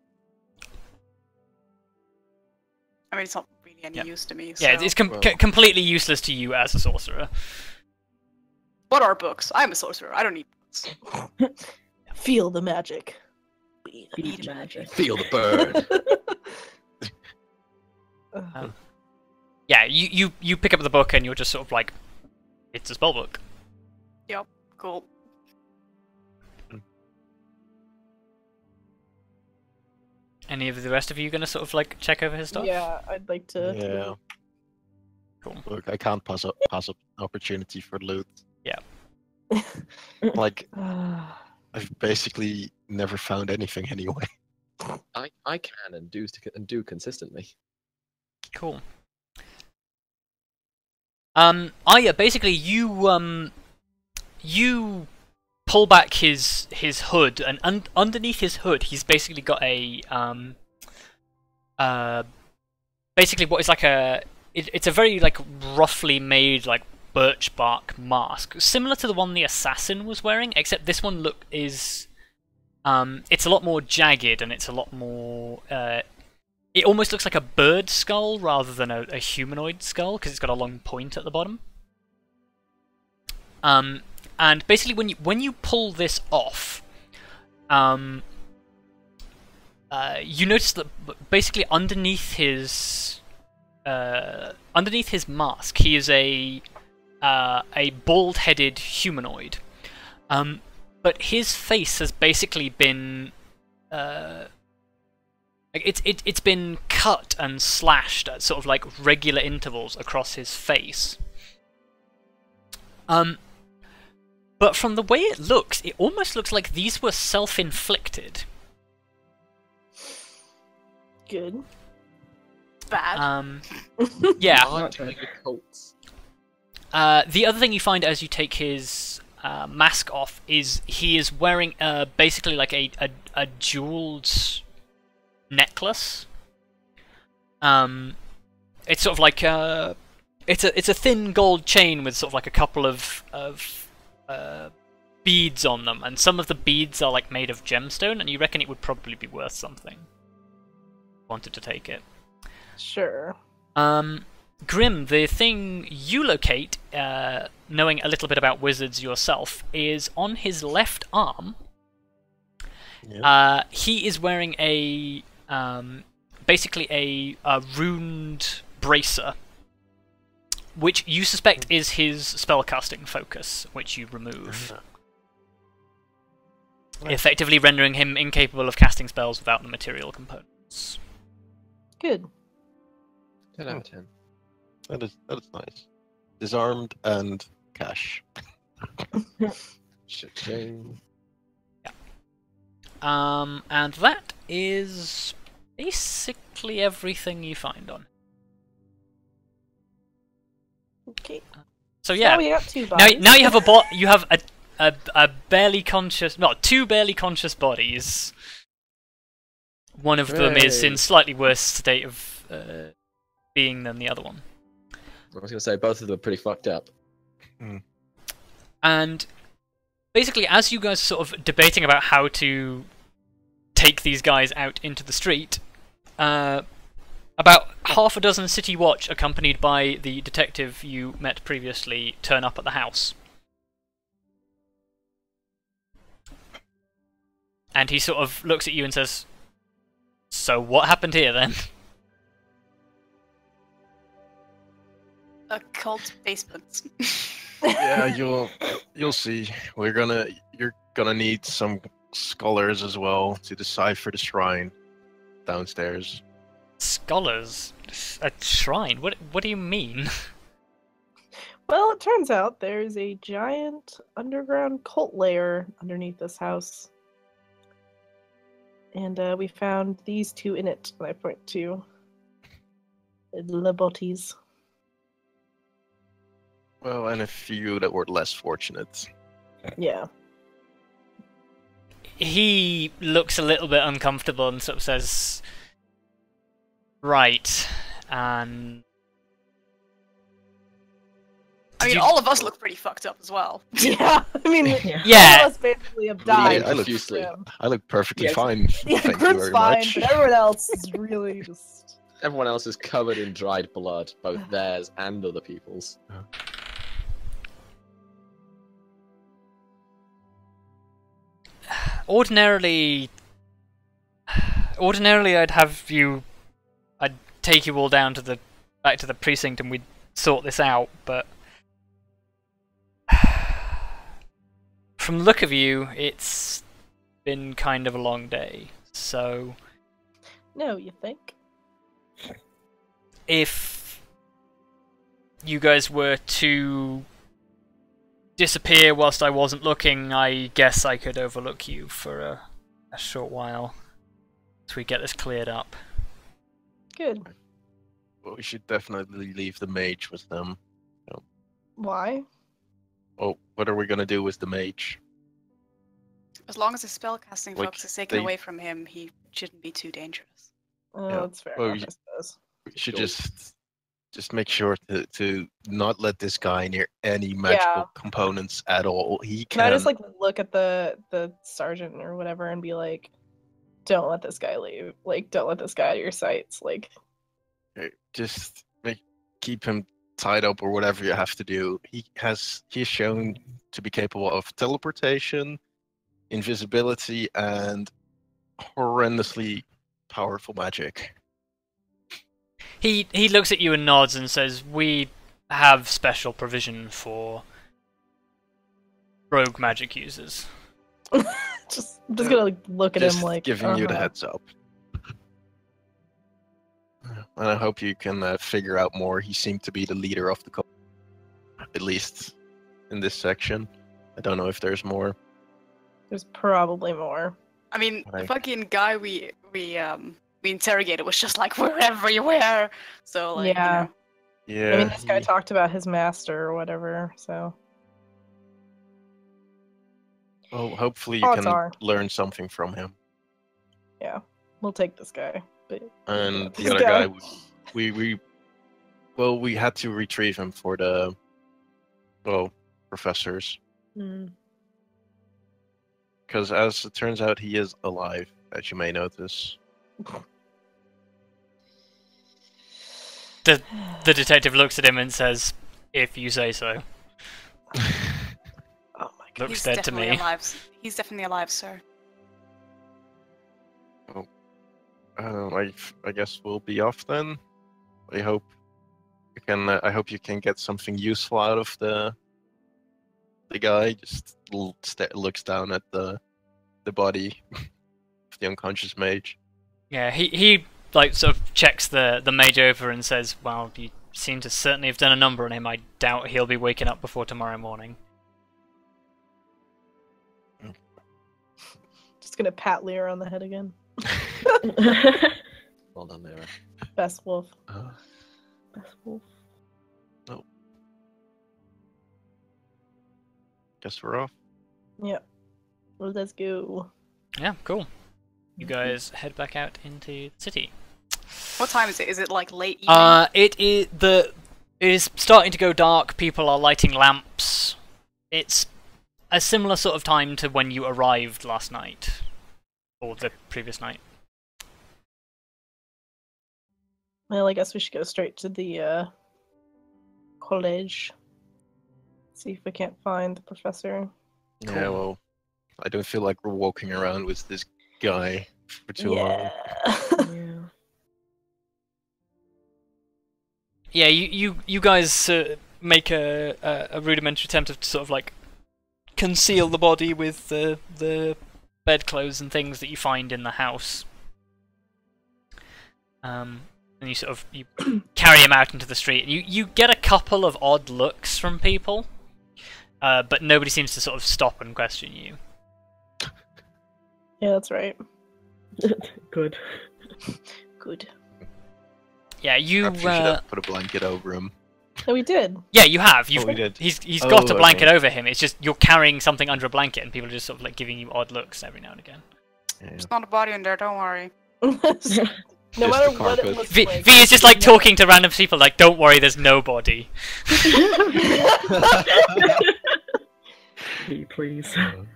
Speaker 2: I mean, it's not really any
Speaker 1: Yeah.
Speaker 2: use to me.
Speaker 1: Yeah,
Speaker 2: so-
Speaker 1: it's
Speaker 6: Well.
Speaker 1: completely useless to you as a sorcerer.
Speaker 2: What are books? I'm a sorcerer. I don't need books.
Speaker 4: Feel the magic.
Speaker 5: Be the magic.
Speaker 3: Feel the burn.
Speaker 1: Yeah, you pick up the book and you're just sort of like, it's a spell book.
Speaker 2: Cool.
Speaker 1: Any of the rest of you gonna sort of like check over his stuff?
Speaker 4: Yeah, I'd like to.
Speaker 6: Yeah.
Speaker 1: Cool.
Speaker 6: Look, I can't pass up an opportunity for loot.
Speaker 1: Yeah.
Speaker 6: Like, I've basically never found anything anyway.
Speaker 3: I can and do consistently.
Speaker 1: Cool. Yeah, basically you pull back his hood, and underneath his hood he's basically got a basically what is like it's a very like roughly made like birch bark mask, similar to the one the assassin was wearing, except this one is it's a lot more jagged and it's a lot more it almost looks like a bird skull rather than a humanoid skull because it's got a long point at the bottom. And basically, when you pull this off, you notice that basically underneath his mask, he is a bald-headed humanoid. But his face has basically been it's been cut and slashed at sort of like regular intervals across his face. But from the way it looks, it almost looks like these were self-inflicted.
Speaker 2: Bad.
Speaker 1: Yeah.
Speaker 3: Aren't they the cults?
Speaker 1: The other thing you find as you take his mask off is he is wearing basically like a jeweled necklace. It's sort of like it's a thin gold chain with sort of like a couple of beads on them, and some of the beads are like made of gemstone, and you reckon it would probably be worth something. Wanted to take it.
Speaker 4: Sure.
Speaker 1: Grim, the thing you locate, knowing a little bit about wizards yourself, is on his left arm.
Speaker 6: Yeah.
Speaker 1: He is wearing a basically a runed bracer, which you suspect is his spellcasting focus, which you remove. effectively rendering him incapable of casting spells without the material components.
Speaker 4: Good.
Speaker 3: 10 out of 10.
Speaker 6: That is nice. Disarmed and cash.
Speaker 3: Shame.
Speaker 1: And that is basically everything you find on.
Speaker 4: Okay.
Speaker 1: So yeah,
Speaker 4: So we got 2 bodies.
Speaker 1: now you have you have a barely conscious, not 2 barely conscious bodies. One of them is in
Speaker 3: Hooray.
Speaker 1: slightly worse state of being than the other one.
Speaker 3: I was going to say, both of them are pretty fucked up.
Speaker 1: And basically, as you guys are sort of debating about how to take these guys out into the street, about half a dozen City Watch, accompanied by the detective you met previously, turn up at the house. And he sort of looks at you and says, "So what happened here then?"
Speaker 2: A cult basement.
Speaker 6: Yeah, you'll see. You're gonna need some scholars as well to decipher the shrine downstairs.
Speaker 1: Scholars? A shrine? What do you mean?
Speaker 4: Well, it turns out there's a giant underground cult lair underneath this house. And we found these 2 in it, that I point to. The bodies.
Speaker 6: Well, and a few that were less fortunate.
Speaker 4: Yeah.
Speaker 1: He looks a little bit uncomfortable and sort of says, "Right, and..."
Speaker 2: I mean, all of us look pretty fucked up as well.
Speaker 4: Yeah, I mean,
Speaker 1: Yeah.
Speaker 4: all of us basically have died.
Speaker 6: I look-
Speaker 3: profusely.
Speaker 6: I look perfectly
Speaker 3: Yes.
Speaker 6: fine.
Speaker 4: Yeah,
Speaker 6: Thank you
Speaker 4: Grim's
Speaker 6: very
Speaker 4: fine,
Speaker 6: much.
Speaker 4: but everyone else is really just...
Speaker 3: Everyone else is covered in dried blood, both theirs and other people's.
Speaker 1: Ordinarily, I'd take you all down to back to the precinct and we'd sort this out, but from the look of you, it's been kind of a long day, so
Speaker 4: No, you think?
Speaker 1: if you guys were to disappear whilst I wasn't looking, I guess I could overlook you for a short while until we get this cleared up.
Speaker 4: Good.
Speaker 6: Well, we should definitely leave the mage with them.
Speaker 4: Why?
Speaker 6: Oh, what are we gonna do with the mage?
Speaker 2: As long as his spellcasting
Speaker 6: Like,
Speaker 2: focus is taken
Speaker 6: they-
Speaker 2: away from him, he shouldn't be too dangerous.
Speaker 4: Oh,
Speaker 6: Yeah.
Speaker 4: that's fair
Speaker 6: Well,
Speaker 4: enough,
Speaker 6: you-
Speaker 4: I suppose.
Speaker 6: We should
Speaker 3: Sure.
Speaker 6: just make sure to not let this guy near any magical
Speaker 4: Yeah.
Speaker 6: components at all. He
Speaker 4: Can I just, like, look at the sergeant or whatever and be like, don't let this guy leave. Like, don't let this guy out of your sights. Like,
Speaker 6: just keep him tied up or whatever you have to do. He's shown to be capable of teleportation, invisibility, and horrendously powerful magic.
Speaker 1: He looks at you and nods and says, "We have special provision for rogue magic users."
Speaker 4: I'm just gonna like, look at
Speaker 6: Just
Speaker 4: him like,
Speaker 6: giving you the
Speaker 4: uh-huh.
Speaker 6: heads up. And I hope you can figure out more. He seemed to be the leader of the cult, at least in this section. I don't know if there's more.
Speaker 4: There's probably more.
Speaker 2: I mean, the
Speaker 6: Right.
Speaker 2: fucking guy we interrogated was just like, we're everywhere. So like,
Speaker 4: Yeah.
Speaker 2: you know,
Speaker 6: Yeah.
Speaker 4: I mean, this guy talked about his master or whatever, so.
Speaker 6: Well, hopefully you
Speaker 4: Odds
Speaker 6: can
Speaker 4: are.
Speaker 6: learn something from him.
Speaker 4: Yeah, we'll take this guy. But
Speaker 6: And
Speaker 4: this
Speaker 6: the other guy, we had to retrieve him for the, professors.
Speaker 4: Hmm.
Speaker 6: Because as it turns out, he is alive, as you may notice.
Speaker 1: The detective looks at him and says, "If you say so."
Speaker 4: Oh my god.
Speaker 1: Looks
Speaker 2: he's
Speaker 1: dead to
Speaker 2: definitely
Speaker 1: me.
Speaker 2: alive. He's definitely alive, sir.
Speaker 6: I guess we'll be off then. I hope you can get something useful out of the guy. Just looks down at the the body of the unconscious mage.
Speaker 1: Yeah, he like sort of checks the mage over and says, "Well, you seem to certainly have done a number on him. I doubt he'll be waking up before tomorrow morning."
Speaker 4: Just gonna pat Lera on the head again.
Speaker 3: Well done, Lera.
Speaker 4: Best wolf.
Speaker 5: Best wolf.
Speaker 6: Guess we're off.
Speaker 4: Yep. Well, let's go.
Speaker 1: Yeah, cool. You guys head back out into the city.
Speaker 2: What time is it? Is it like late evening?
Speaker 1: It is starting to go dark. People are lighting lamps. It's a similar sort of time to when you arrived last night, or the previous night.
Speaker 4: Well, I guess we should go straight to the college. See if we can't find the professor.
Speaker 6: Yeah, well, I don't feel like we're walking around with this guy for too long.
Speaker 5: Yeah.
Speaker 1: Yeah, you guys make a rudimentary attempt to sort of like conceal the body with the bedclothes and things that you find in the house. And you sort of carry him out into the street. And you get a couple of odd looks from people, but nobody seems to sort of stop and question you.
Speaker 4: Yeah, that's right.
Speaker 5: Good.
Speaker 4: Good.
Speaker 1: Yeah, you.
Speaker 6: Perhaps you should have put a blanket over him.
Speaker 4: No, we did.
Speaker 1: Yeah, you have.
Speaker 6: We did.
Speaker 1: He's got a
Speaker 6: Oh,
Speaker 1: blanket
Speaker 6: okay.
Speaker 1: over him. It's just you're carrying something under a blanket, and people are just sort of like giving you odd looks every now and again.
Speaker 6: Yeah.
Speaker 2: There's not a body in there, don't worry.
Speaker 4: No matter
Speaker 6: the
Speaker 4: what it
Speaker 6: carpet.
Speaker 4: looks
Speaker 1: V
Speaker 4: like.
Speaker 1: is just like talking to random people, like, "Don't worry, there's no body."
Speaker 5: Hey, please.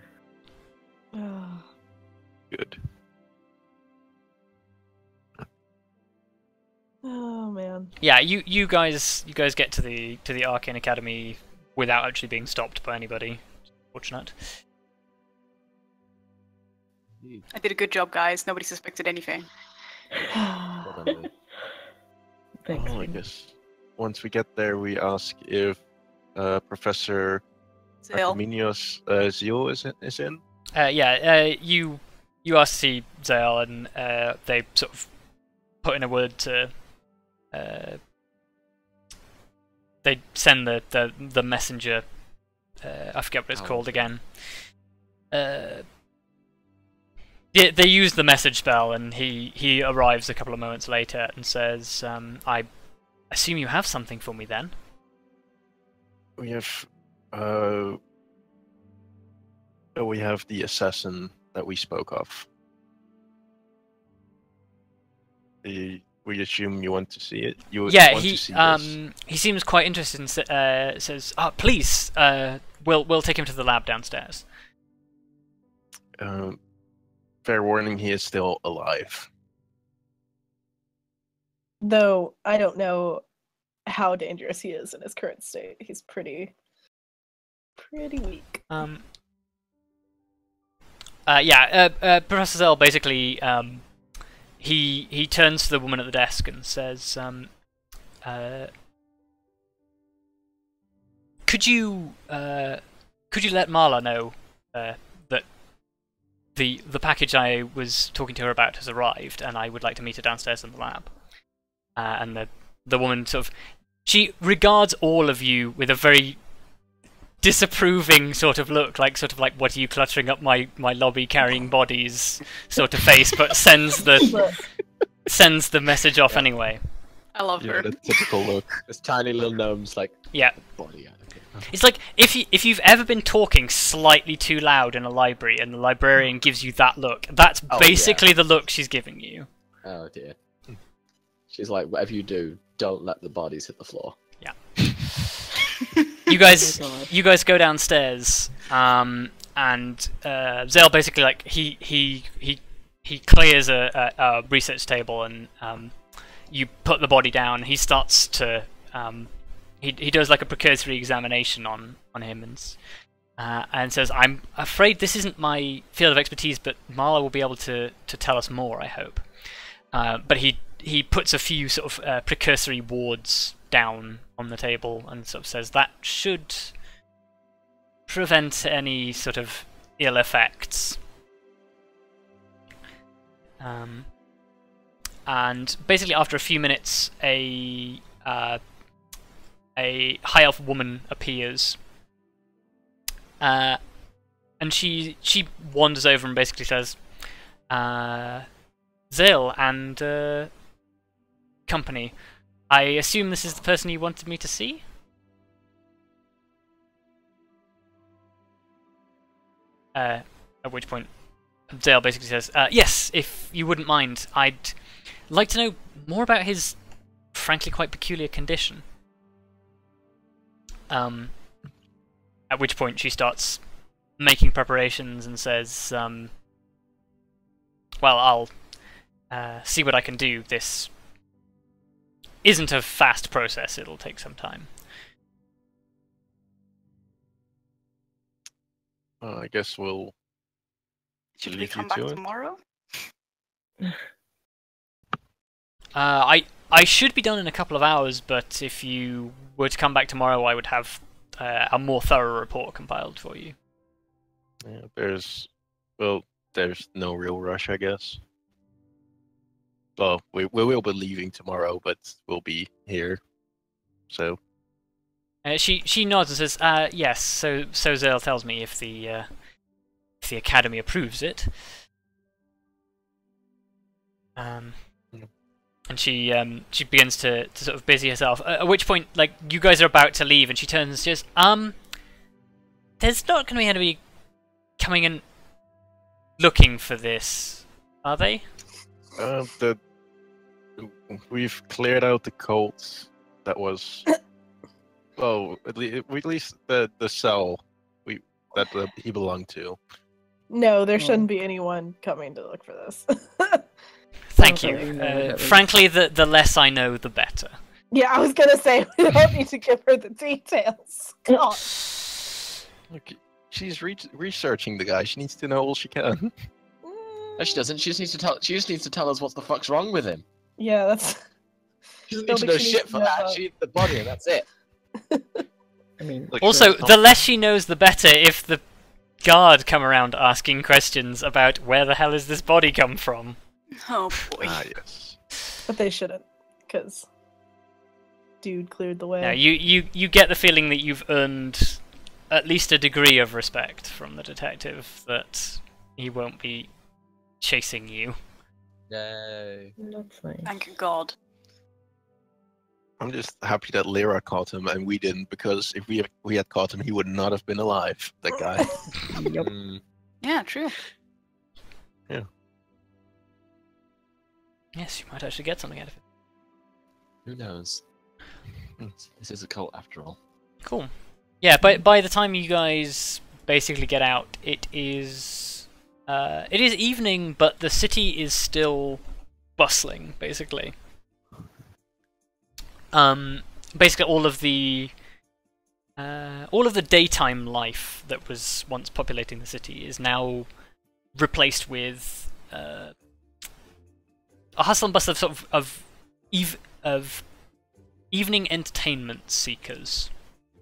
Speaker 6: Good.
Speaker 4: Oh man.
Speaker 1: Yeah, you guys get to the Arcane Academy without actually being stopped by anybody. Fortunate.
Speaker 2: I did a good job, guys. Nobody suspected anything.
Speaker 3: Well done, Lee.
Speaker 5: Thanks.
Speaker 6: Oh, I guess once we get there, we ask if Professor
Speaker 2: Still.
Speaker 6: Arteminios Zio is in.
Speaker 1: You ask to see Zale, and they sort of put in a word to. They send the messenger. I forget what it's called again. Yeah, they use the message spell, and he arrives a couple of moments later and says, "I assume you have something for me then."
Speaker 6: We have the assassin that we spoke of. We assume you want to see it. You want to see this.
Speaker 1: He seems quite interested and says, "Please, we'll take him to the lab downstairs."
Speaker 6: Fair warning, he is still alive.
Speaker 4: Though I don't know how dangerous he is in his current state. He's pretty weak.
Speaker 1: Professor Zell basically he turns to the woman at the desk and says, "Could you let Marla know that the package I was talking to her about has arrived, and I would like to meet her downstairs in the lab?" And the woman she regards all of you with a very disapproving sort of look, like "What are you cluttering up my lobby carrying bodies" sort of face, but sends the message off anyway.
Speaker 2: I love her.
Speaker 3: The typical look. This tiny little gnome's like,
Speaker 1: Yeah.
Speaker 3: body.
Speaker 1: It's like if you've ever been talking slightly too loud in a library and the librarian gives you that look, that's basically the look she's giving you.
Speaker 3: Oh dear. She's like, whatever you do, don't let the bodies hit the floor.
Speaker 1: Yeah. You guys,
Speaker 5: Oh my God.
Speaker 1: you guys go downstairs, and Zale basically he clears a research table, and you put the body down. He starts to he does like a precursory examination on him, and says, "I'm afraid this isn't my field of expertise, but Marla will be able to tell us more, I hope." But he puts a few sort of precursory wards down on the table and sort of says that should prevent any sort of ill effects. And basically, after a few minutes, a high elf woman appears, and she wanders over and basically says, "Zil and company. I assume this is the person you wanted me to see?" At which point, Zale basically says, "Yes, if you wouldn't mind, I'd like to know more about his, frankly, quite peculiar condition." At which point she starts making preparations and says, "Well, I'll see what I can do. This isn't a fast process. It'll take some time."
Speaker 6: I guess we'll
Speaker 2: Should we
Speaker 6: leave
Speaker 2: come
Speaker 6: you
Speaker 2: back
Speaker 6: to it.
Speaker 2: tomorrow?
Speaker 1: I should be done in a couple of hours, but if you were to come back tomorrow, I would have a more thorough report compiled for you.
Speaker 6: Yeah, there's no real rush, I guess. Well, we will be leaving tomorrow, but we'll be here. So
Speaker 1: She nods and says, "Yes." So Zale tells me if the Academy approves it. And she begins to sort of busy herself. At which point, like, you guys are about to leave, and she turns and says, "There's not going to be anybody coming and looking for this, are they?"
Speaker 6: We've cleared out the cult that was, well, at least the cell that he belonged to.
Speaker 4: No, there shouldn't be anyone coming to look for this.
Speaker 1: Thank
Speaker 5: Okay,
Speaker 1: you.
Speaker 5: no, that was-
Speaker 1: Frankly, the less I know, the better.
Speaker 4: Yeah, I was gonna say we don't need to give her the details. God.
Speaker 6: Look, she's researching the guy. She needs to know all she can.
Speaker 3: No, she doesn't. She just needs to tell. She just needs to tell us what the fuck's wrong with him.
Speaker 4: Yeah, that's.
Speaker 3: She doesn't
Speaker 4: No,
Speaker 3: need to
Speaker 4: but
Speaker 3: know
Speaker 4: she
Speaker 3: shit
Speaker 4: needs to
Speaker 3: for
Speaker 4: know
Speaker 3: that.
Speaker 4: about-
Speaker 3: She needs the body, and that's it.
Speaker 5: I mean,
Speaker 6: Like,
Speaker 1: Also,
Speaker 6: sure,
Speaker 1: the less she knows, the better. If the guard come around asking questions about where the hell is this body come from.
Speaker 2: Oh boy.
Speaker 6: yes.
Speaker 4: But they shouldn't, because dude cleared the way.
Speaker 1: No, you get the feeling that you've earned at least a degree of respect from the detective, that he won't be chasing you.
Speaker 3: Yay.
Speaker 5: that's nice.
Speaker 2: Thank God.
Speaker 6: I'm just happy that Lera caught him and we didn't, because if we had caught him, he would not have been alive. That guy.
Speaker 5: Yep.
Speaker 3: Mm,
Speaker 2: Yeah, true.
Speaker 1: Yes, you might actually get something out of it.
Speaker 3: who knows? This is a cult after all.
Speaker 1: Cool. Yeah, by the time you guys basically get out, it is evening, but the city is still bustling, basically. Basically all of the daytime life that was once populating the city is now replaced with a hustle and bustle of sort of evening entertainment seekers.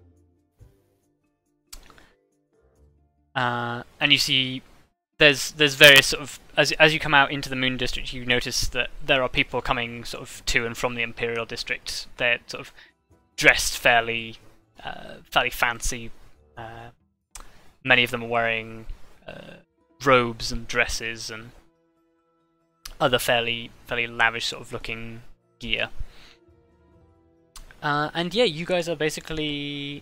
Speaker 1: And you see there's various sort of, as you come out into the Moon District, you notice that there are people coming sort of to and from the Imperial District. They're sort of dressed fairly fancy. Many of them are wearing robes and dresses and other fairly lavish sort of looking gear. And yeah, you guys are basically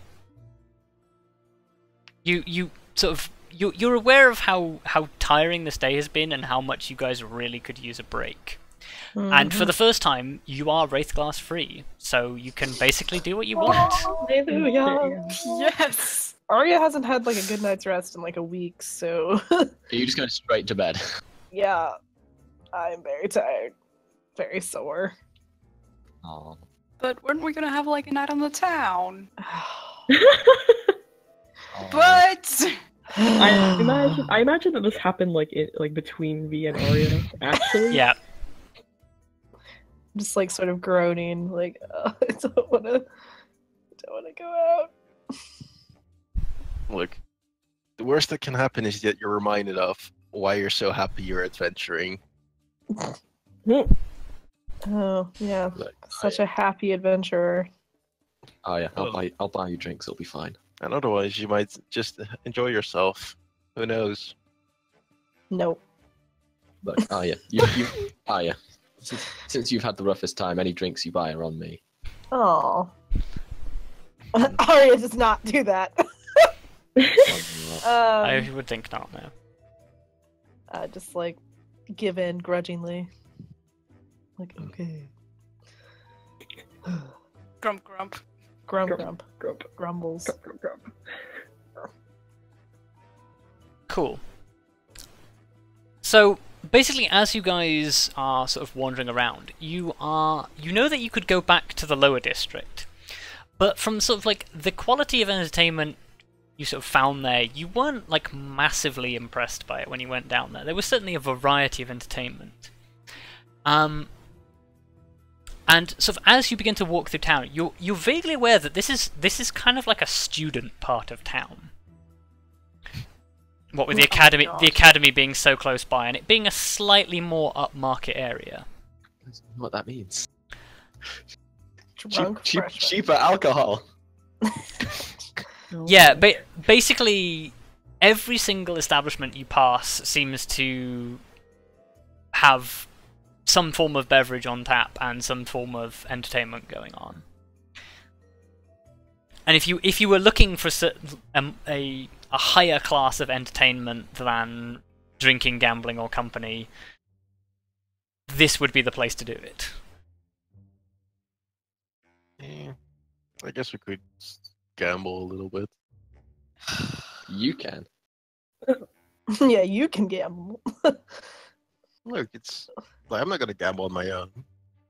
Speaker 1: you're aware of how tiring this day has been and how much you guys really could use a break. And for the first time, you are Wraithglass free, so you can basically do what you want.
Speaker 4: Hallelujah.
Speaker 2: Yes.
Speaker 4: Arya hasn't had like a good night's rest in like a week, so
Speaker 3: Are you just going straight to bed?
Speaker 4: yeah, I'm very tired, very sore.
Speaker 3: Oh.
Speaker 2: But weren't we gonna have like a night on the town?
Speaker 3: Oh.
Speaker 2: But
Speaker 5: I imagine that this happened like between V and Arya. Actually,
Speaker 1: Yeah.
Speaker 4: Just like sort of groaning, like I don't wanna go out.
Speaker 6: Look, the worst that can happen is that you're reminded of why you're so happy you're adventuring.
Speaker 4: Oh, yeah.
Speaker 3: Look,
Speaker 4: Such a happy adventurer.
Speaker 3: Oh yeah, I'll buy you drinks. It'll be fine.
Speaker 6: And otherwise, you might just enjoy yourself. Who knows?
Speaker 4: Nope.
Speaker 3: Look, Arya, Arya. Since you've had the roughest time, any drinks you buy are on me.
Speaker 4: Oh. Arya does not do that.
Speaker 1: I would think not, no.
Speaker 4: Just like give in grudgingly. Like, okay.
Speaker 2: Grump, grump.
Speaker 4: Grump. Grumbles.
Speaker 5: Grump.
Speaker 1: Cool. So basically, as you guys are sort of wandering around, you know that you could go back to the lower district, but from sort of like the quality of entertainment you sort of found there, you weren't like massively impressed by it when you went down there. There was certainly a variety of entertainment. And sort of as you begin to walk through town, you're vaguely aware that this is kind of like a student part of town. What with the academy being so close by, and it being a slightly more upmarket area.
Speaker 3: I don't know what that means.
Speaker 4: Drunk
Speaker 3: Cheaper alcohol.
Speaker 1: Yeah, basically every single establishment you pass seems to have some form of beverage on tap and some form of entertainment going on. And if you were looking for a higher class of entertainment than drinking, gambling, or company, this would be the place to do it.
Speaker 6: Yeah, I guess we could gamble a little bit.
Speaker 3: You can.
Speaker 4: Yeah, you can gamble.
Speaker 6: Look, it's like I'm not gonna gamble on my own.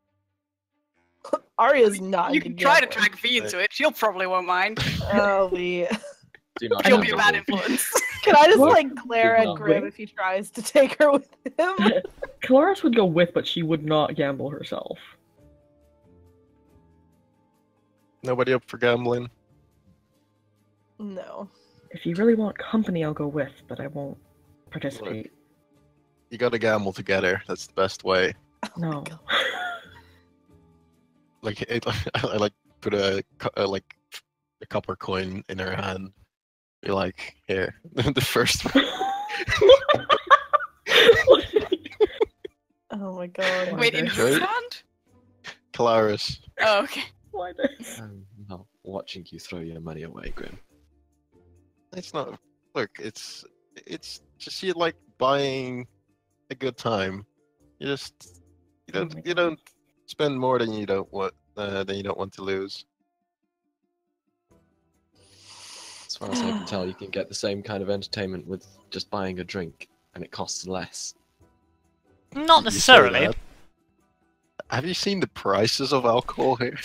Speaker 4: Arya's not.
Speaker 2: You
Speaker 4: into
Speaker 2: can try to
Speaker 4: gambling.
Speaker 2: drag V into it. She'll probably won't mind.
Speaker 4: Oh, the.
Speaker 3: Do not
Speaker 2: She'll be a
Speaker 3: gamble.
Speaker 2: bad influence.
Speaker 4: Can I just
Speaker 5: What?
Speaker 4: like glare
Speaker 3: Do
Speaker 4: at
Speaker 3: not
Speaker 4: Grim
Speaker 5: win.
Speaker 4: if he tries to take her with him?
Speaker 5: Kelariis would go with, but she would not gamble herself.
Speaker 6: Nobody up for gambling?
Speaker 4: No.
Speaker 5: If you really want company, I'll go with, but I won't participate.
Speaker 6: You gotta gamble together. That's the best way.
Speaker 5: No.
Speaker 6: Like I like put a copper coin in her hand. Be like, here, the first one.
Speaker 4: Oh my god.
Speaker 2: Wait, in
Speaker 5: Right.
Speaker 2: whose hand?
Speaker 6: Kelariis.
Speaker 2: Oh, okay.
Speaker 5: Why this?
Speaker 3: I'm not watching you throw your money away, Grim.
Speaker 6: It's not. Look, it's just you like buying a good time. You don't spend more than you don't want to lose.
Speaker 3: As far as I can tell, you can get the same kind of entertainment with just buying a drink, and it costs less.
Speaker 1: Not
Speaker 6: You say
Speaker 1: necessarily.
Speaker 6: that. Have you seen the prices of alcohol here?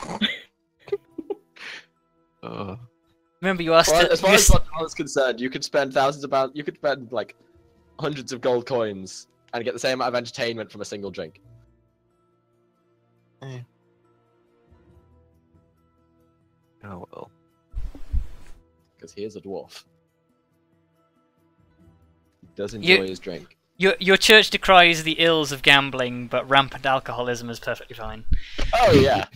Speaker 1: Remember, you asked.
Speaker 3: As far as I was concerned, you could spend you could spend like hundreds of gold coins and get the same amount of entertainment from a single drink.
Speaker 6: Oh well.
Speaker 3: Because he is a dwarf. He does enjoy his drink.
Speaker 1: Your church decries the ills of gambling, but rampant alcoholism is perfectly fine.
Speaker 3: Oh yeah.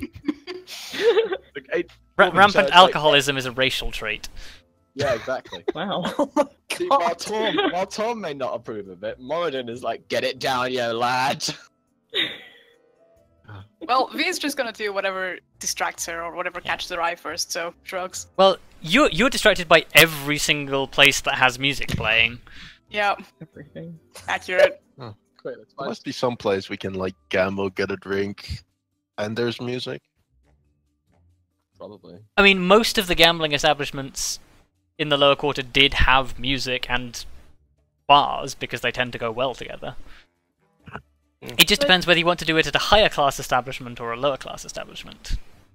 Speaker 1: Rampant
Speaker 3: church, like-
Speaker 1: alcoholism is a racial trait.
Speaker 3: Yeah, exactly.
Speaker 5: Wow.
Speaker 4: Oh my
Speaker 3: See,
Speaker 4: god.
Speaker 3: while Tom may not approve of it, Moradin is like, get it down, you lad.
Speaker 2: Well, V is just gonna do whatever distracts her or whatever catches her eye first, so shrugs.
Speaker 1: Well, you're distracted by every single place that has music playing.
Speaker 2: Yeah,
Speaker 5: Everything.
Speaker 2: accurate.
Speaker 3: Great, that's
Speaker 6: There
Speaker 3: fine.
Speaker 6: must be some place we can like gamble, get a drink, and there's music.
Speaker 3: Probably.
Speaker 1: I mean, most of the gambling establishments in the lower quarter did have music and bars because they tend to go well together. It just depends whether you want to do it at a higher class establishment or a lower class establishment.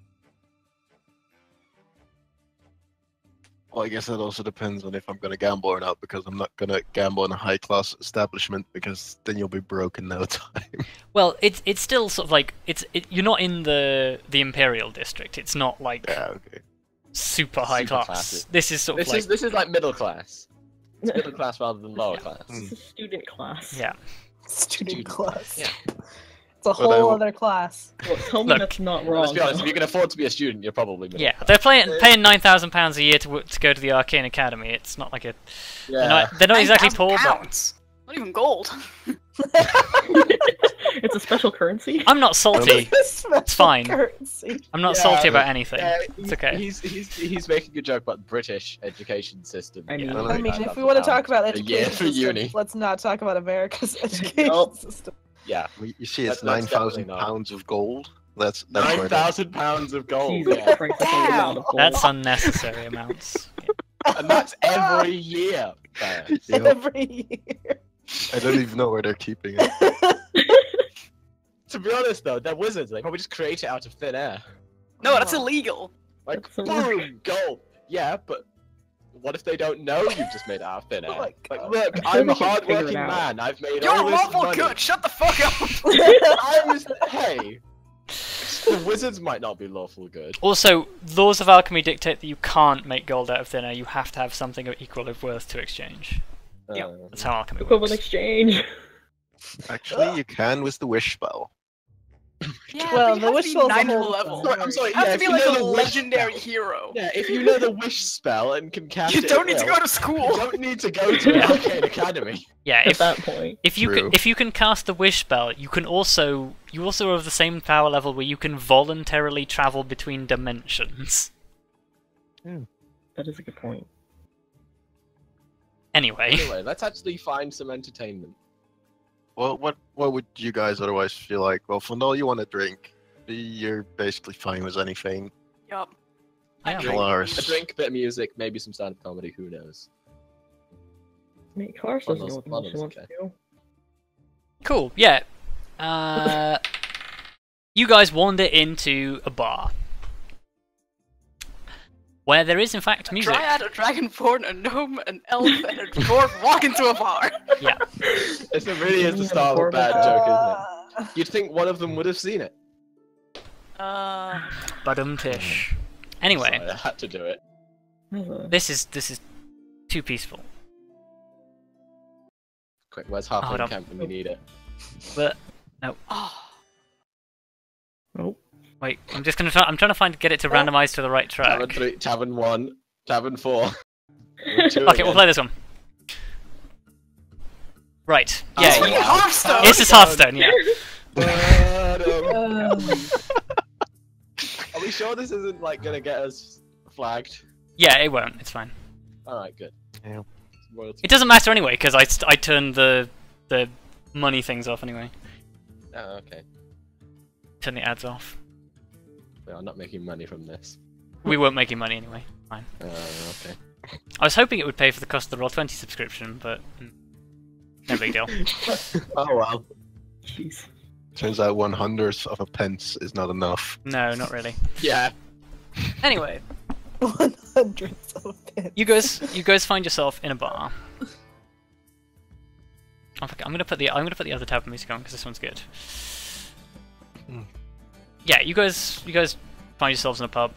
Speaker 6: Well, I guess that also depends on if I'm gonna gamble or not, because I'm not gonna gamble in a high class establishment because then you'll be broke in no time.
Speaker 1: Well, it's still sort of like you're not in the Imperial district. It's not like
Speaker 6: Yeah, okay.
Speaker 1: super high
Speaker 3: Super
Speaker 1: class.
Speaker 3: classy.
Speaker 1: This is sort of
Speaker 3: This
Speaker 1: like
Speaker 3: is like middle class. It's middle class rather than lower class.
Speaker 5: It's a student class.
Speaker 1: yeah.
Speaker 4: Student class.
Speaker 3: Yeah.
Speaker 4: It's a whole other class.
Speaker 5: Well, tell me
Speaker 1: Look,
Speaker 5: that's not wrong.
Speaker 3: Let's be honest,
Speaker 5: though.
Speaker 3: if you can afford to be a student, you're probably middle
Speaker 1: Yeah,
Speaker 3: class.
Speaker 1: they're paying £9,000 a year to go to the Arcane Academy. It's not like a
Speaker 3: Yeah.
Speaker 1: they're not exactly
Speaker 2: 9,000
Speaker 1: poor, but
Speaker 2: pounds. Not even gold.
Speaker 5: It's a special currency.
Speaker 1: I'm not salty.
Speaker 4: It's
Speaker 1: fine.
Speaker 4: Currency.
Speaker 1: I'm not
Speaker 3: Yeah,
Speaker 1: salty about
Speaker 3: but-
Speaker 1: anything.
Speaker 3: Yeah,
Speaker 1: It's okay.
Speaker 3: He's making a joke about the British education system.
Speaker 5: I mean-
Speaker 3: Yeah,
Speaker 4: I mean, if
Speaker 3: £9,000
Speaker 4: we want to talk about
Speaker 3: a year
Speaker 4: education
Speaker 3: for
Speaker 4: systems,
Speaker 3: uni.
Speaker 4: let's not talk about America's education
Speaker 5: Nope.
Speaker 4: system.
Speaker 3: Yeah,
Speaker 6: You see, it's
Speaker 3: That's definitely
Speaker 6: 9,000
Speaker 3: not.
Speaker 6: pounds of gold. That's where
Speaker 3: £9,000 of gold.
Speaker 5: Jesus
Speaker 3: Yeah.
Speaker 5: Christ, that's a lot of gold.
Speaker 1: That's unnecessary amounts.
Speaker 3: And that's every year. Fair.
Speaker 6: You know,
Speaker 4: Every year.
Speaker 6: I don't even know where they're keeping it.
Speaker 3: To be honest, though, they're wizards. They probably just create it out of thin air.
Speaker 2: No, that's illegal.
Speaker 3: Like,
Speaker 5: That's so
Speaker 3: boom, gold. Yeah, but what if they don't know you've just made it out of thin air?
Speaker 4: Oh my
Speaker 3: Like,
Speaker 4: God.
Speaker 3: look,
Speaker 5: I'm sure
Speaker 3: I'm
Speaker 5: we
Speaker 3: a
Speaker 5: can figure it
Speaker 3: hard-working
Speaker 5: out.
Speaker 3: man. I've made
Speaker 2: You're
Speaker 3: all this
Speaker 2: lawful
Speaker 3: money.
Speaker 2: good. Shut the fuck up.
Speaker 3: Hey, the wizards might not be lawful good.
Speaker 1: Also, laws of alchemy dictate that you can't make gold out of thin air. You have to have something of equal of worth to exchange.
Speaker 2: Yeah.
Speaker 1: That's how alchemy
Speaker 5: Equivalent
Speaker 1: works.
Speaker 5: exchange.
Speaker 6: Actually, you can with the wish spell.
Speaker 2: Yeah,
Speaker 4: Well,
Speaker 2: but
Speaker 4: the
Speaker 2: you have
Speaker 4: wish
Speaker 2: to be
Speaker 4: spell's a
Speaker 2: 9th
Speaker 4: whole
Speaker 2: level.
Speaker 4: thing.
Speaker 3: I'm sorry,
Speaker 2: You have
Speaker 3: yeah,
Speaker 2: to
Speaker 3: if
Speaker 2: be
Speaker 3: you
Speaker 2: like
Speaker 3: know
Speaker 2: a
Speaker 3: the wish
Speaker 2: legendary
Speaker 3: spell-
Speaker 2: hero.
Speaker 3: Yeah, if you know the wish spell and can cast
Speaker 2: You
Speaker 3: it
Speaker 2: don't
Speaker 3: at
Speaker 2: need to
Speaker 3: will,
Speaker 2: go to school.
Speaker 3: You don't need to go to an arcane academy.
Speaker 1: Yeah,
Speaker 5: At that point.
Speaker 1: if you
Speaker 6: True.
Speaker 1: can cast the wish spell, you also are of the same power level where you can voluntarily travel between dimensions.
Speaker 5: That is a good point.
Speaker 1: Anyway,
Speaker 3: Anyway, let's actually find some entertainment.
Speaker 6: Well, what would you guys otherwise feel like? Well, Vondal, you want a drink. You're basically fine with anything.
Speaker 2: Yup.
Speaker 1: Yeah.
Speaker 6: Kelariis.
Speaker 3: A drink, bit of music, maybe some stand-up comedy, who knows?
Speaker 5: I mean, Kelariis doesn't know what the hell she
Speaker 3: Vondal's
Speaker 5: wants to
Speaker 3: okay.
Speaker 5: do.
Speaker 1: cool. Yeah. You guys wander into a bar where there is in fact music.
Speaker 2: Dryad, a dragonborn, a gnome, an elf, and a dwarf walk into a bar.
Speaker 1: Yeah.
Speaker 3: It really is the start of a bad joke, isn't it? You'd think one of them would have seen it.
Speaker 1: Tish. Anyway,
Speaker 3: Sorry, I had to do it.
Speaker 1: this is too peaceful.
Speaker 3: Quick, where's
Speaker 1: Hold
Speaker 3: Halfling
Speaker 1: on.
Speaker 3: Camp when you need it?
Speaker 1: But
Speaker 2: Oh,
Speaker 5: Nope.
Speaker 1: wait, I'm just gonna get it to randomize to the right
Speaker 3: Tavern
Speaker 1: track.
Speaker 3: 3, Tavern 1, Tavern 4.
Speaker 1: Okay, we'll play this one. Right. Yeah.
Speaker 3: Oh,
Speaker 2: freaking
Speaker 3: wow.
Speaker 2: Hearthstone!
Speaker 1: This is Hearthstone. Yeah.
Speaker 3: Are we sure this isn't like gonna get us flagged?
Speaker 1: Yeah. It won't. It's fine.
Speaker 3: Alright, good.
Speaker 6: Yeah.
Speaker 3: Royalty.
Speaker 1: It doesn't matter anyway because I turned the money things off anyway.
Speaker 3: Oh, okay.
Speaker 1: Turn the ads off.
Speaker 3: We are not making money from this.
Speaker 1: We weren't making money anyway. Fine.
Speaker 3: Okay.
Speaker 1: I was hoping it would pay for the cost of the Roll20 subscription, but no big deal.
Speaker 3: Oh well.
Speaker 5: Jeez.
Speaker 6: Turns out 1/100th of a pence is not enough.
Speaker 1: No, not really.
Speaker 3: Yeah.
Speaker 1: Anyway,
Speaker 4: 100th of a pin.
Speaker 1: you guys find yourself in a bar. Oh, fuck it, I'm gonna put the other tab of music on because this one's good.
Speaker 6: Hmm.
Speaker 1: Yeah, you guys find yourselves in a pub.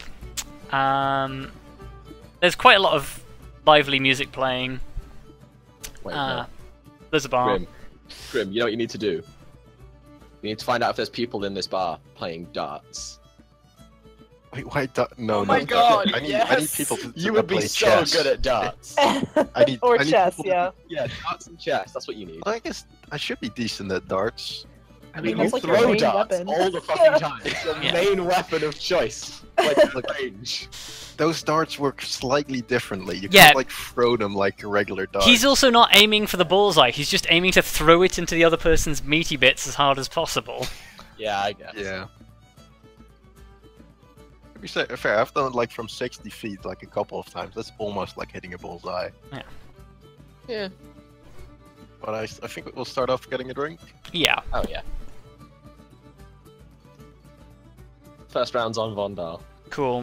Speaker 1: There's quite a lot of lively music playing.
Speaker 3: Wait, no.
Speaker 1: There's a bar.
Speaker 3: Grim, you know what you need to do? You need to find out if there's people in this bar playing darts.
Speaker 6: Wait, why? No,
Speaker 2: Oh
Speaker 6: no.
Speaker 2: my God,
Speaker 6: I need
Speaker 2: yes.
Speaker 6: people to
Speaker 3: You would be
Speaker 6: play
Speaker 3: so
Speaker 6: chess.
Speaker 3: good at darts.
Speaker 6: I need
Speaker 4: or
Speaker 6: I need
Speaker 4: chess,
Speaker 6: people-
Speaker 4: yeah.
Speaker 3: Yeah, darts and chess, that's what you need.
Speaker 6: Well, I guess I should be decent at darts.
Speaker 3: I mean,
Speaker 4: that's
Speaker 3: you
Speaker 4: like your
Speaker 3: throw
Speaker 4: main
Speaker 3: darts
Speaker 4: weapon.
Speaker 3: all the fucking time. It's your
Speaker 1: Yeah.
Speaker 3: main weapon of choice. Like range.
Speaker 6: Those darts work slightly differently. You
Speaker 1: Yeah.
Speaker 6: can't like throw them like a regular dart.
Speaker 1: He's also not aiming for the bullseye. He's just aiming to throw it into the other person's meaty bits as hard as possible.
Speaker 3: Yeah, I guess.
Speaker 6: Yeah. To be fair, I've done it like from 60 feet like a couple of times. That's almost like hitting a bullseye.
Speaker 3: Yeah.
Speaker 6: But I think we'll start off getting a drink.
Speaker 1: Yeah.
Speaker 3: Oh yeah. First round's on Vondal.
Speaker 1: Cool.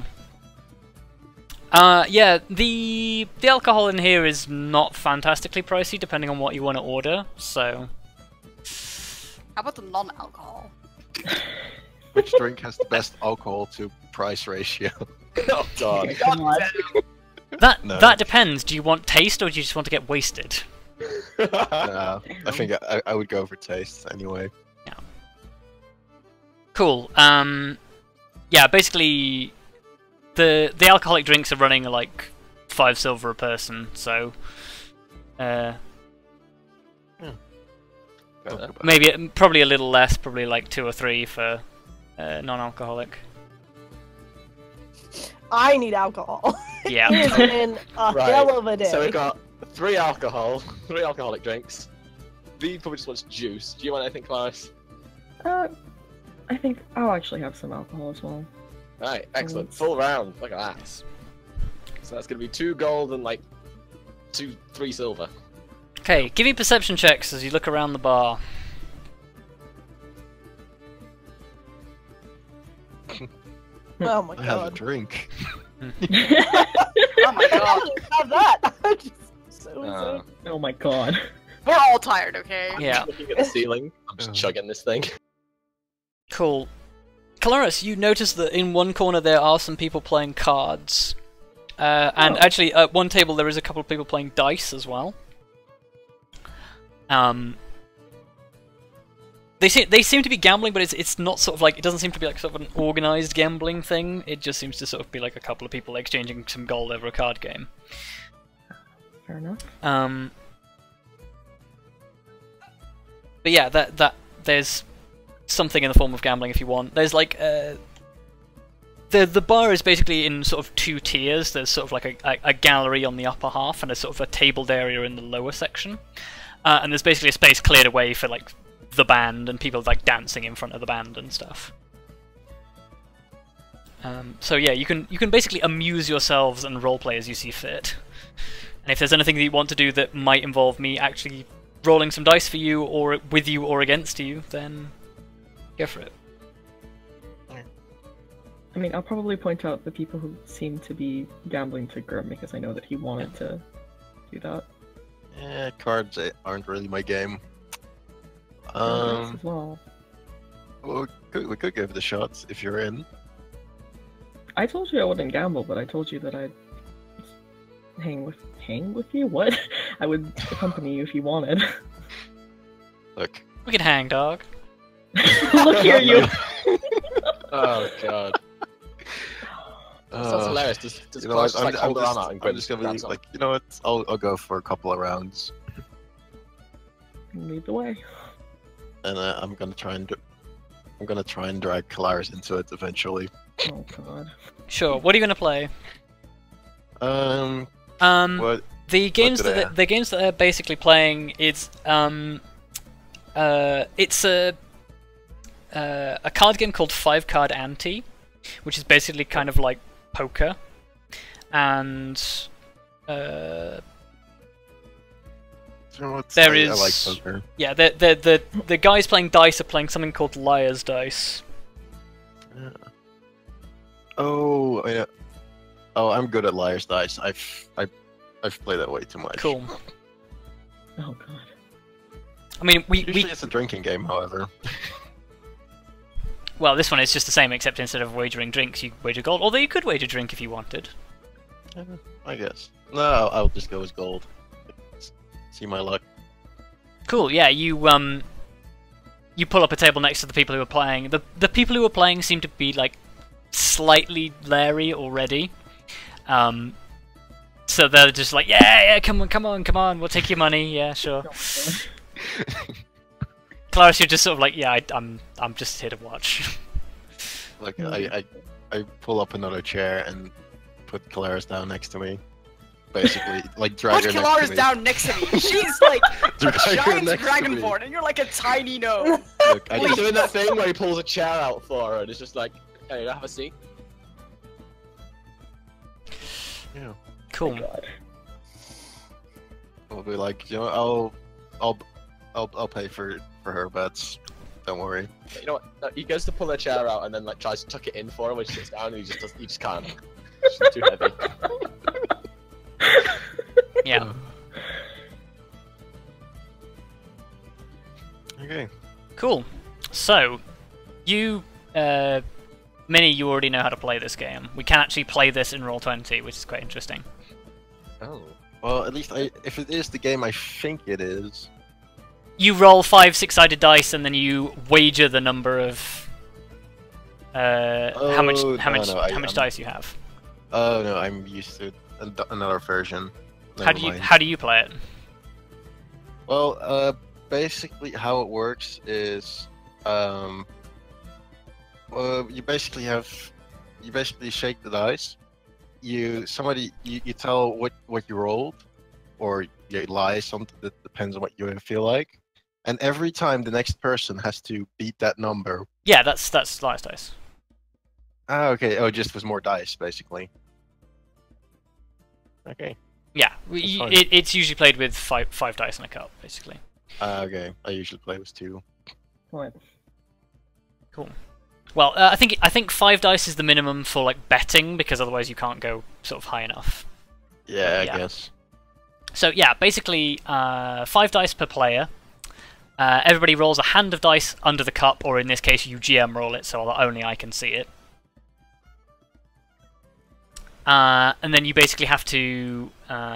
Speaker 1: Yeah, the alcohol in here is not fantastically pricey, depending on what you want to order. So,
Speaker 2: How about the non-alcohol?
Speaker 6: Which drink has the best alcohol to price ratio?
Speaker 3: Oh god.
Speaker 1: that
Speaker 6: No.
Speaker 1: that depends. Do you want taste or do you just want to get wasted?
Speaker 6: I think I would go for taste anyway.
Speaker 1: Cool. Yeah, basically, the alcoholic drinks are running like 5 silver a person, so maybe probably a little less, probably like 2 or 3 for non-alcoholic.
Speaker 4: I need alcohol.
Speaker 1: Yeah.
Speaker 4: It has been a hell of a day.
Speaker 3: So we've got 3 alcoholic drinks. V probably just wants juice. Do you want anything, Kelariis?
Speaker 5: I think I'll actually have some alcohol as well.
Speaker 3: Right, excellent. Full round. Look at that. So that's going to be 2 gold and like 3 silver.
Speaker 1: Okay, give me perception checks as you look around the bar.
Speaker 4: Oh my
Speaker 6: I have a
Speaker 4: god.
Speaker 6: drink.
Speaker 2: Oh my god.
Speaker 4: Have that. I'm just so
Speaker 5: Oh my god.
Speaker 2: We're all tired, okay?
Speaker 1: Yeah.
Speaker 3: Looking at the ceiling. I'm just chugging this thing.
Speaker 1: Cool. Kelariis, you notice that in one corner there are some people playing cards. And actually, at one table there is a couple of people playing dice as well. They seem to be gambling, but it's not sort of like, it doesn't seem to be like sort of an organized gambling thing. It just seems to sort of be like a couple of people exchanging some gold over a card game.
Speaker 5: Fair enough.
Speaker 1: But yeah, that there's something in the form of gambling if you want. There's like the bar is basically in sort of 2 tiers. There's sort of like a gallery on the upper half and a sort of a tabled area in the lower section. And there's basically a space cleared away for like the band and people like dancing in front of the band and stuff. So yeah, you can basically amuse yourselves and roleplay as you see fit. And if there's anything that you want to do that might involve me actually rolling some dice for you, or with you, or against you, then go for it.
Speaker 5: I mean, I'll probably point out the people who seem to be gambling to Grim because I know that he wanted to do that.
Speaker 6: Yeah, cards aren't really my game.
Speaker 5: As well.
Speaker 6: Well, we could give it a shot if you're in.
Speaker 5: I told you I wouldn't gamble, but I told you that I'd hang with you? What? I would accompany you if you wanted.
Speaker 6: Look.
Speaker 1: We can hang, dog.
Speaker 5: Look here, you.
Speaker 3: Oh god. Sounds hilarious. Does
Speaker 6: You know,
Speaker 3: Kelariis just like hold her arm out and
Speaker 6: I'm just gonna be like, you know what? I'll go for a couple of rounds,
Speaker 5: Lead the way.
Speaker 6: and I'm gonna try and drag Kelariis into it eventually.
Speaker 5: Oh god.
Speaker 1: Sure. What are you gonna play?
Speaker 6: What?
Speaker 1: The games
Speaker 6: do they
Speaker 1: that the games that they're basically playing is it's a card game called 5-Card Ante, which is basically kind of like poker, and
Speaker 6: You know what?
Speaker 1: There
Speaker 6: I
Speaker 1: is-
Speaker 6: like poker.
Speaker 1: yeah, the guys playing dice are playing something called Liar's Dice.
Speaker 6: Yeah. Oh yeah. Oh, I'm good at Liar's Dice. I've played that way too much.
Speaker 1: Cool.
Speaker 5: Oh god.
Speaker 1: I mean,
Speaker 6: Usually it's a drinking game, however.
Speaker 1: well, this one is just the same, except instead of wagering drinks, you wager gold. Although you could wager drink if you wanted.
Speaker 6: I guess. No, I'll just go with gold. See my luck.
Speaker 1: Cool. Yeah, you pull up a table next to the people who are playing. The people who are playing seem to be like slightly leery already. So they're just like, yeah, come on, we'll take your money, yeah, sure. Kelariis, you're just sort of like, yeah, I'm just here to watch.
Speaker 6: Like I pull up another chair and put Kelariis down next to me. Basically, like drag
Speaker 2: Put
Speaker 6: her next to
Speaker 2: Kelariis
Speaker 6: me.
Speaker 2: down next to me. She's like a
Speaker 6: Drag her
Speaker 2: giant
Speaker 6: next to me.
Speaker 2: dragonborn, and you're like a tiny gnome.
Speaker 6: Look, I
Speaker 3: He's
Speaker 6: just,
Speaker 3: doing that thing where he pulls a chair out for her and it's just like, hey, have a seat.
Speaker 6: yeah,
Speaker 1: Cool.
Speaker 5: God.
Speaker 6: I'll be like, you know, I'll pay for her bets. Don't worry.
Speaker 3: You know what? No, he goes to pull her chair out and then like tries to tuck it in for her when she sits down and he just can't. She's too heavy.
Speaker 1: Yeah.
Speaker 6: Okay.
Speaker 1: Cool. So, you, Minnie, you already know how to play this game. We can actually play this in Roll20, which is quite interesting.
Speaker 3: Oh.
Speaker 6: Well, at least if it is the game I think it is.
Speaker 1: You roll 5 6-sided dice, and then you wager the number of how much dice you have.
Speaker 6: Oh no, I'm used to another version.
Speaker 1: How do you play it?
Speaker 6: Well, basically how it works is, well, you basically shake the dice. You tell what you rolled, or you lie, something that depends on what you feel like. And every time the next person has to beat that number.
Speaker 1: Yeah, that's last dice.
Speaker 6: Ah, okay. Oh, it just was more dice, basically. Okay.
Speaker 1: Yeah, it's usually played with five dice in a cup, basically.
Speaker 6: Okay. I usually play with 2.
Speaker 5: What?
Speaker 1: Cool. Well, I think 5 dice is the minimum for like betting, because otherwise you can't go sort of high enough.
Speaker 6: Yeah, I guess.
Speaker 1: So yeah, basically 5 dice per player. Everybody rolls a hand of dice under the cup, or in this case you GM roll it, so only I can see it. And then you basically have to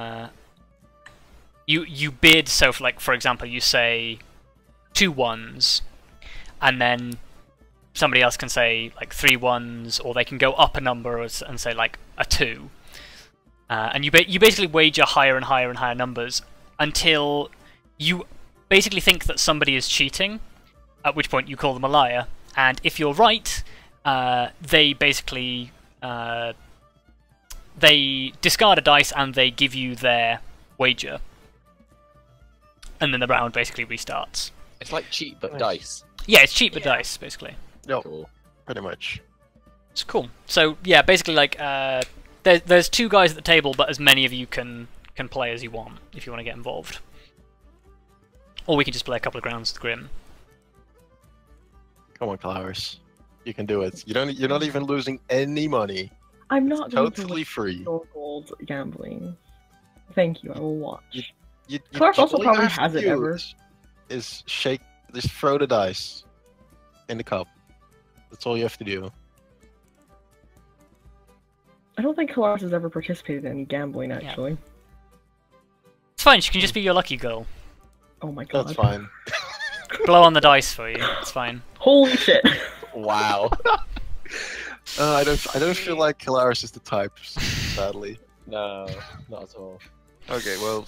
Speaker 1: you bid. So for example, you say 2 1s, and then somebody else can say like 3 1s, or they can go up a number and say like a 2. And you basically wager higher and higher and higher numbers until you basically think that somebody is cheating, at which point you call them a liar. And if you're right, they basically they discard a dice and they give you their wager, and then the round basically restarts.
Speaker 3: It's like cheat but dice.
Speaker 1: Yeah, it's cheat but dice, basically.
Speaker 6: Yep,
Speaker 3: Cool.
Speaker 6: pretty much.
Speaker 1: It's cool. So yeah, basically like there's 2 guys at the table, but as many of you can play as you want if you want to get involved. Or we can just play a couple of grounds with Grim.
Speaker 6: Come on, Kelariis. You can do it. You're not even losing any money.
Speaker 5: I'm not going
Speaker 6: Totally free.
Speaker 5: to gold gambling. Thank you, I will watch.
Speaker 6: Kelariis
Speaker 5: Clark also probably hasn't ever.
Speaker 6: Is just throw the dice in the cup. That's all you have to do.
Speaker 5: I don't think Kelariis has ever participated in gambling, actually.
Speaker 1: It's fine, she can just be your lucky girl.
Speaker 5: Oh my god.
Speaker 6: That's fine.
Speaker 1: Blow on the dice for you, it's fine.
Speaker 5: Holy shit.
Speaker 3: Wow.
Speaker 6: I don't feel like Kelariis is the type, sadly.
Speaker 3: No, not at all.
Speaker 6: Okay, well,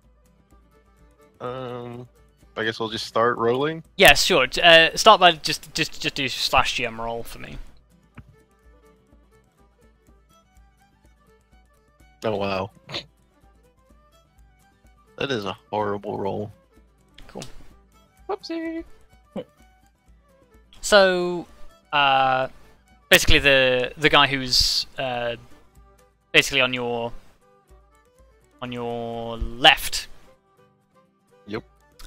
Speaker 6: I guess we'll just start rolling.
Speaker 1: Yeah, sure. Start by just do /GM roll for me.
Speaker 6: Oh wow. That is a horrible roll.
Speaker 1: Cool.
Speaker 3: Whoopsie.
Speaker 1: So, basically the guy who's basically on your left.
Speaker 6: Yep.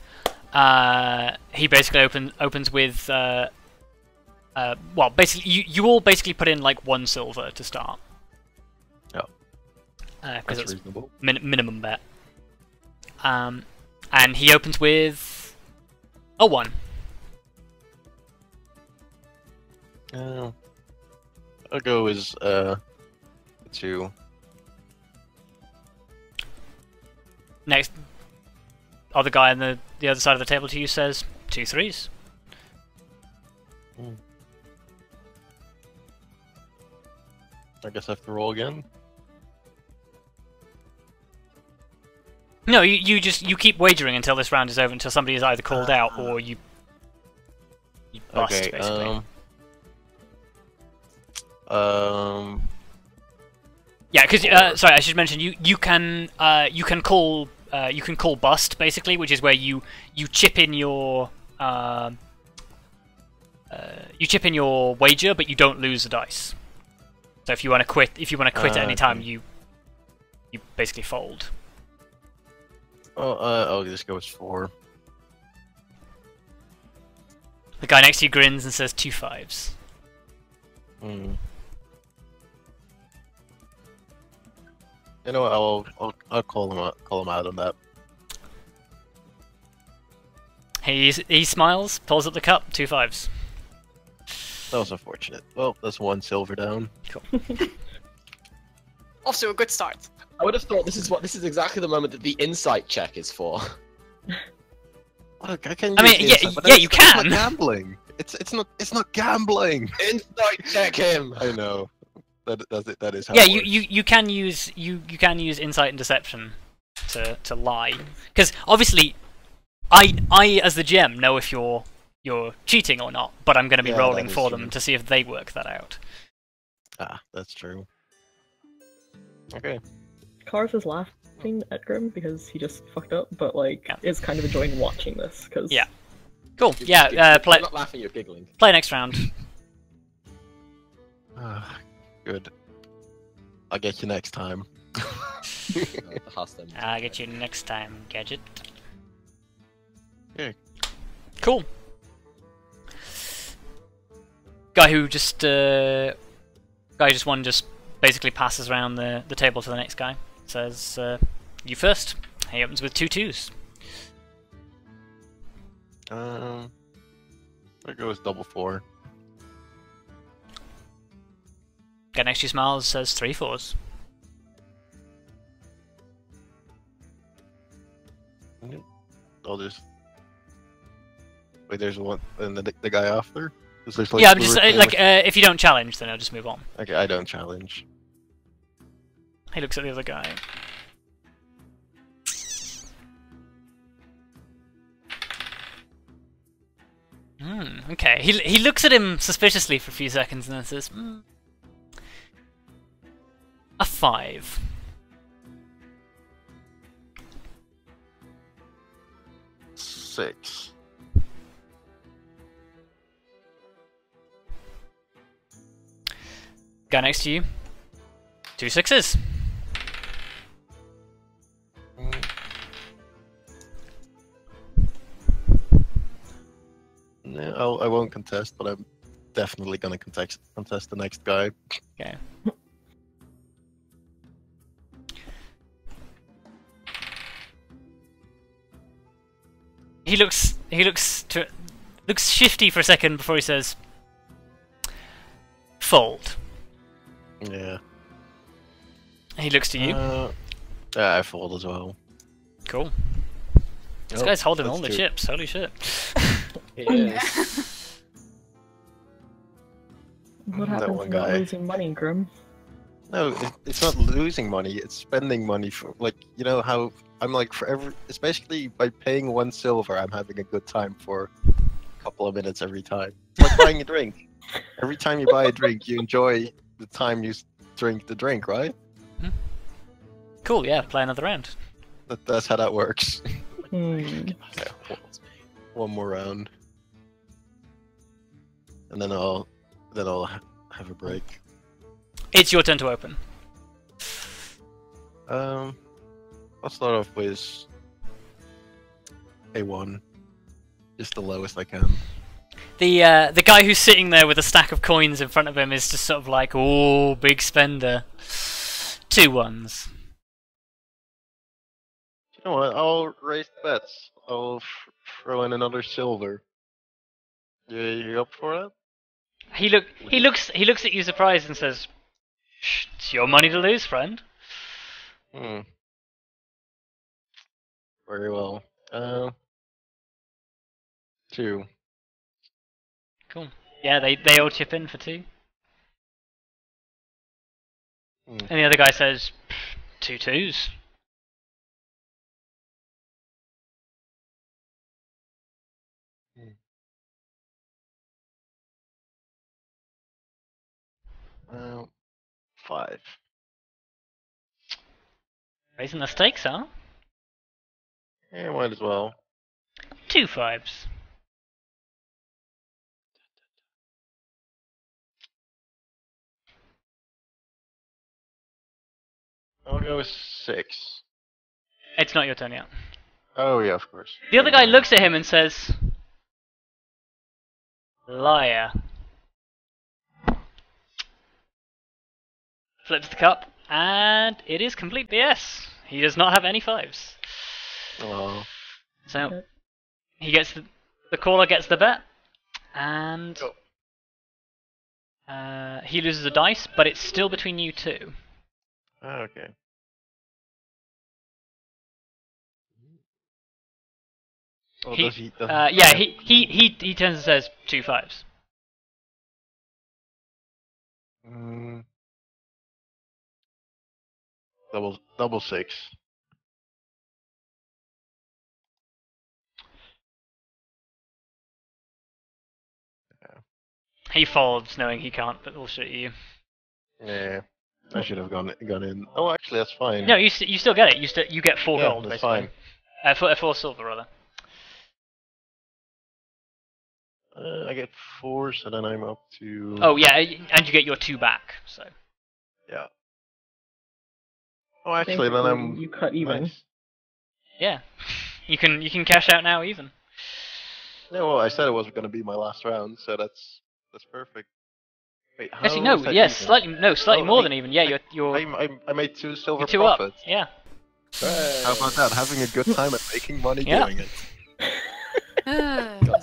Speaker 1: He basically opens with well, basically you all basically put in like 1 silver to start.
Speaker 6: Oh.
Speaker 1: Because it's
Speaker 6: reasonable.
Speaker 1: minimum bet. And he opens with a 1.
Speaker 6: I'll go as 2.
Speaker 1: Next, other guy on the other side of the table to you says 2 3s.
Speaker 6: I guess I have to roll again.
Speaker 1: No, you keep wagering until this round is over, until somebody is either called out or you bust,
Speaker 6: Okay.
Speaker 1: basically.
Speaker 6: Yeah,
Speaker 1: because sorry, I should mention you can call bust, basically, which is where you chip in your wager, but you don't lose the dice. So if you want to quit, at any time, you basically fold.
Speaker 6: I'll just go with 4.
Speaker 1: The guy next to you grins and says 2 5s.
Speaker 6: You know what? I'll call him out on that.
Speaker 1: He smiles, pulls up the cup, 2 5s.
Speaker 6: That was unfortunate. Well, that's 1 silver down.
Speaker 1: Cool.
Speaker 2: Also a good start.
Speaker 3: I would have thought this is exactly the moment that the insight check is for.
Speaker 6: Look, I can.
Speaker 1: I mean,
Speaker 6: use
Speaker 1: yeah,
Speaker 6: the insight, but
Speaker 1: yeah,
Speaker 6: it's-
Speaker 1: you
Speaker 6: It's
Speaker 1: can.
Speaker 6: not gambling. It's not gambling.
Speaker 3: Insight check him.
Speaker 6: I know. That is how.
Speaker 1: Yeah,
Speaker 6: it
Speaker 1: you
Speaker 6: works.
Speaker 1: you can use you can use insight and deception to lie, because obviously, I as the GM know if you're cheating or not, but I'm going to be
Speaker 6: Yeah,
Speaker 1: rolling
Speaker 6: that is
Speaker 1: for
Speaker 6: true.
Speaker 1: them to see if they work that out.
Speaker 6: Ah, that's true. Okay.
Speaker 5: Cars is laughing at Grim because he just fucked up, but like
Speaker 1: Yeah.
Speaker 5: is kind of enjoying watching this because
Speaker 1: Yeah. Cool.
Speaker 3: You-
Speaker 1: Yeah.
Speaker 3: you're
Speaker 1: Play
Speaker 3: not laughing, you're giggling.
Speaker 1: play next round.
Speaker 6: Ah, good. I'll get you next time.
Speaker 3: The hostage.
Speaker 1: I'll get you next time, Gadget.
Speaker 6: Okay.
Speaker 1: Cool. Guy who just won just basically passes around the table to the next guy. Says, "You first." He opens with 2 2s.
Speaker 6: There goes double 4.
Speaker 1: Guy next to you smiles. Says 3 4s.
Speaker 6: I'll just wait. There's one, and the guy after. Is there,
Speaker 1: Yeah, I'm
Speaker 6: we
Speaker 1: just
Speaker 6: were playing
Speaker 1: like
Speaker 6: with-
Speaker 1: if you don't challenge, then I'll just move on.
Speaker 6: Okay, I don't challenge.
Speaker 1: He looks at the other guy. Okay. He looks at him suspiciously for a few seconds and then says, "A 5."
Speaker 6: Six.
Speaker 1: Guy next to you. 2 6s.
Speaker 6: No, I won't contest, but I'm definitely gonna contest the next guy.
Speaker 1: Okay. He looks shifty for a second before he says, "Fold."
Speaker 6: Yeah.
Speaker 1: He looks to you.
Speaker 6: Yeah, I fold as well.
Speaker 1: Cool. This
Speaker 6: Oh,
Speaker 1: guy's holding
Speaker 6: that's
Speaker 1: all the
Speaker 6: two.
Speaker 1: chips. Holy shit.
Speaker 3: It is.
Speaker 5: what
Speaker 6: That
Speaker 5: happens
Speaker 6: one
Speaker 5: when not
Speaker 6: guy.
Speaker 5: losing money, Grim?
Speaker 6: No, it's not losing money. It's spending money for, like, you know how I'm like, for every, it's basically by paying 1 silver, I'm having a good time for a couple of minutes every time. It's like buying a drink. Every time you buy a drink, you enjoy the time you drink the drink, right?
Speaker 1: Cool, yeah, play another round.
Speaker 6: That's how that works.
Speaker 5: Hmm.
Speaker 6: One more round, and then I'll have a break.
Speaker 1: It's your turn to open.
Speaker 6: I'll start off with A1, just the lowest I can.
Speaker 1: The guy who's sitting there with a stack of coins in front of him is just sort of like, "Oh, big spender." 2 1s.
Speaker 6: You know what? I'll raise the bets. I'll throw in another silver. You up for that?
Speaker 1: He looks at you surprised and says, "Shh, it's your money to lose, friend."
Speaker 6: Hmm. Very well. 2.
Speaker 1: Cool. Yeah, they all chip in for 2.
Speaker 6: Hmm.
Speaker 1: And the other guy says, "2 2s."
Speaker 6: Uh, 5.
Speaker 1: Raising the stakes, huh?
Speaker 6: Yeah, might as well.
Speaker 1: 2 5s.
Speaker 6: I'll go with 6.
Speaker 1: It's not your turn yet.
Speaker 6: Oh yeah, of course.
Speaker 1: The other guy looks at him and says, "Liar." Flips the cup, and it is complete BS. He does not have any 5s.
Speaker 6: Oh.
Speaker 1: So
Speaker 5: Okay.
Speaker 1: he gets the caller gets the bet, and he loses a dice, but it's still between you two.
Speaker 6: Okay. Or
Speaker 1: He,
Speaker 6: does he?
Speaker 1: yeah, he turns and says 2 5s.
Speaker 6: Mm, double 6.
Speaker 1: He folds, knowing he can't bullshit you.
Speaker 6: Yeah, I should have gone in. Oh, actually, that's fine.
Speaker 1: No, you still get it. You get 4
Speaker 6: Yeah,
Speaker 1: gold,
Speaker 6: that's
Speaker 1: basically.
Speaker 6: fine.
Speaker 1: 4 silver, rather.
Speaker 6: I get 4, so then I'm up to.
Speaker 1: Oh yeah, and you get your 2 back. So.
Speaker 6: Yeah. Oh, actually, then I'm.
Speaker 5: You cut even.
Speaker 6: Nice.
Speaker 1: Yeah, you can cash out now even.
Speaker 6: Yeah, well, I said it was going to be my last round, so that's perfect. Wait, how
Speaker 1: Actually, no,
Speaker 6: is that
Speaker 1: yes,
Speaker 6: even?
Speaker 1: slightly
Speaker 6: Oh,
Speaker 1: more than even. Yeah,
Speaker 6: I made 2 silver
Speaker 1: you're 2 up.
Speaker 6: profit.
Speaker 1: Yeah.
Speaker 3: Hey.
Speaker 6: How about that? Having a good time at making money
Speaker 1: Yeah.
Speaker 6: doing it.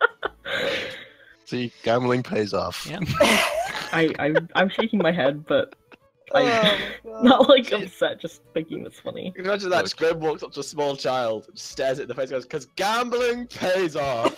Speaker 6: See, gambling pays off.
Speaker 1: Yeah.
Speaker 5: I'm shaking my head, but
Speaker 4: Oh
Speaker 5: I'm
Speaker 4: my god.
Speaker 5: not like upset, just thinking it's funny.
Speaker 3: Imagine that. Grim walks up to a small child, stares it in the face, and goes, "Because gambling pays off."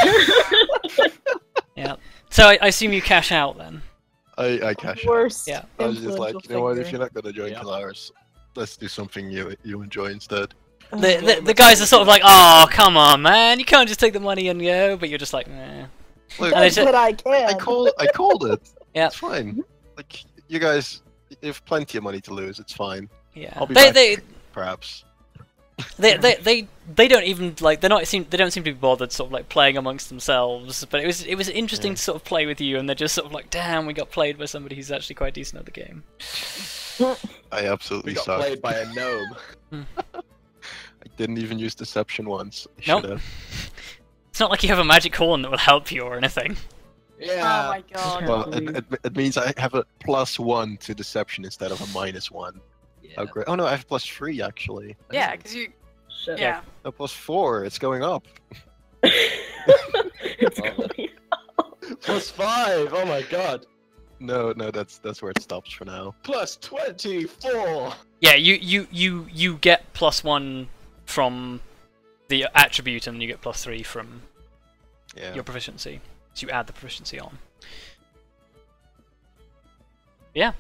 Speaker 1: Yeah. So I assume you cash out then.
Speaker 6: I cash out.
Speaker 4: Worst.
Speaker 1: Yeah.
Speaker 6: I was just like,
Speaker 4: influential
Speaker 6: you know what? If
Speaker 4: figure.
Speaker 6: you're not gonna join
Speaker 3: Yeah.
Speaker 6: Kelariis, let's do something you enjoy instead.
Speaker 1: The guys are sort of like, oh, come on, man, you can't just take the money and go, but you're just like, meh.
Speaker 6: Look,
Speaker 1: And
Speaker 4: That's
Speaker 1: it's-
Speaker 4: what I can.
Speaker 6: I called it.
Speaker 1: Yeah.
Speaker 6: It's fine. Like you guys, you have plenty of money to lose. It's fine.
Speaker 1: Yeah.
Speaker 6: I'll be
Speaker 1: They,
Speaker 6: back,
Speaker 1: they,
Speaker 6: perhaps.
Speaker 1: they don't even like they don't seem to be bothered sort of like playing amongst themselves. But it was interesting
Speaker 6: Yeah.
Speaker 1: to sort of play with you, and they're just sort of like, damn, we got played by somebody who's actually quite decent at the game.
Speaker 6: I absolutely
Speaker 3: We got
Speaker 6: suck.
Speaker 3: played by a gnome.
Speaker 6: I didn't even use deception once. I
Speaker 1: Nope.
Speaker 6: should have.
Speaker 1: It's not like you have a magic horn that will help you or anything.
Speaker 3: Yeah.
Speaker 2: Oh my god.
Speaker 6: Well,
Speaker 5: Believe.
Speaker 6: it means I have a +1 to deception instead of a -1. Oh great! Oh no, I have +3 actually.
Speaker 2: Yeah, because you.
Speaker 5: Shit.
Speaker 2: Yeah.
Speaker 6: No, +4. It's going up.
Speaker 5: It's
Speaker 3: Oh.
Speaker 5: going.
Speaker 3: +5. Oh my god.
Speaker 6: No, that's where it stops for now.
Speaker 3: +24.
Speaker 1: Yeah, you get +1 from the attribute, and then you get +3 from
Speaker 6: Yeah.
Speaker 1: your proficiency. So you add the proficiency on. Yeah.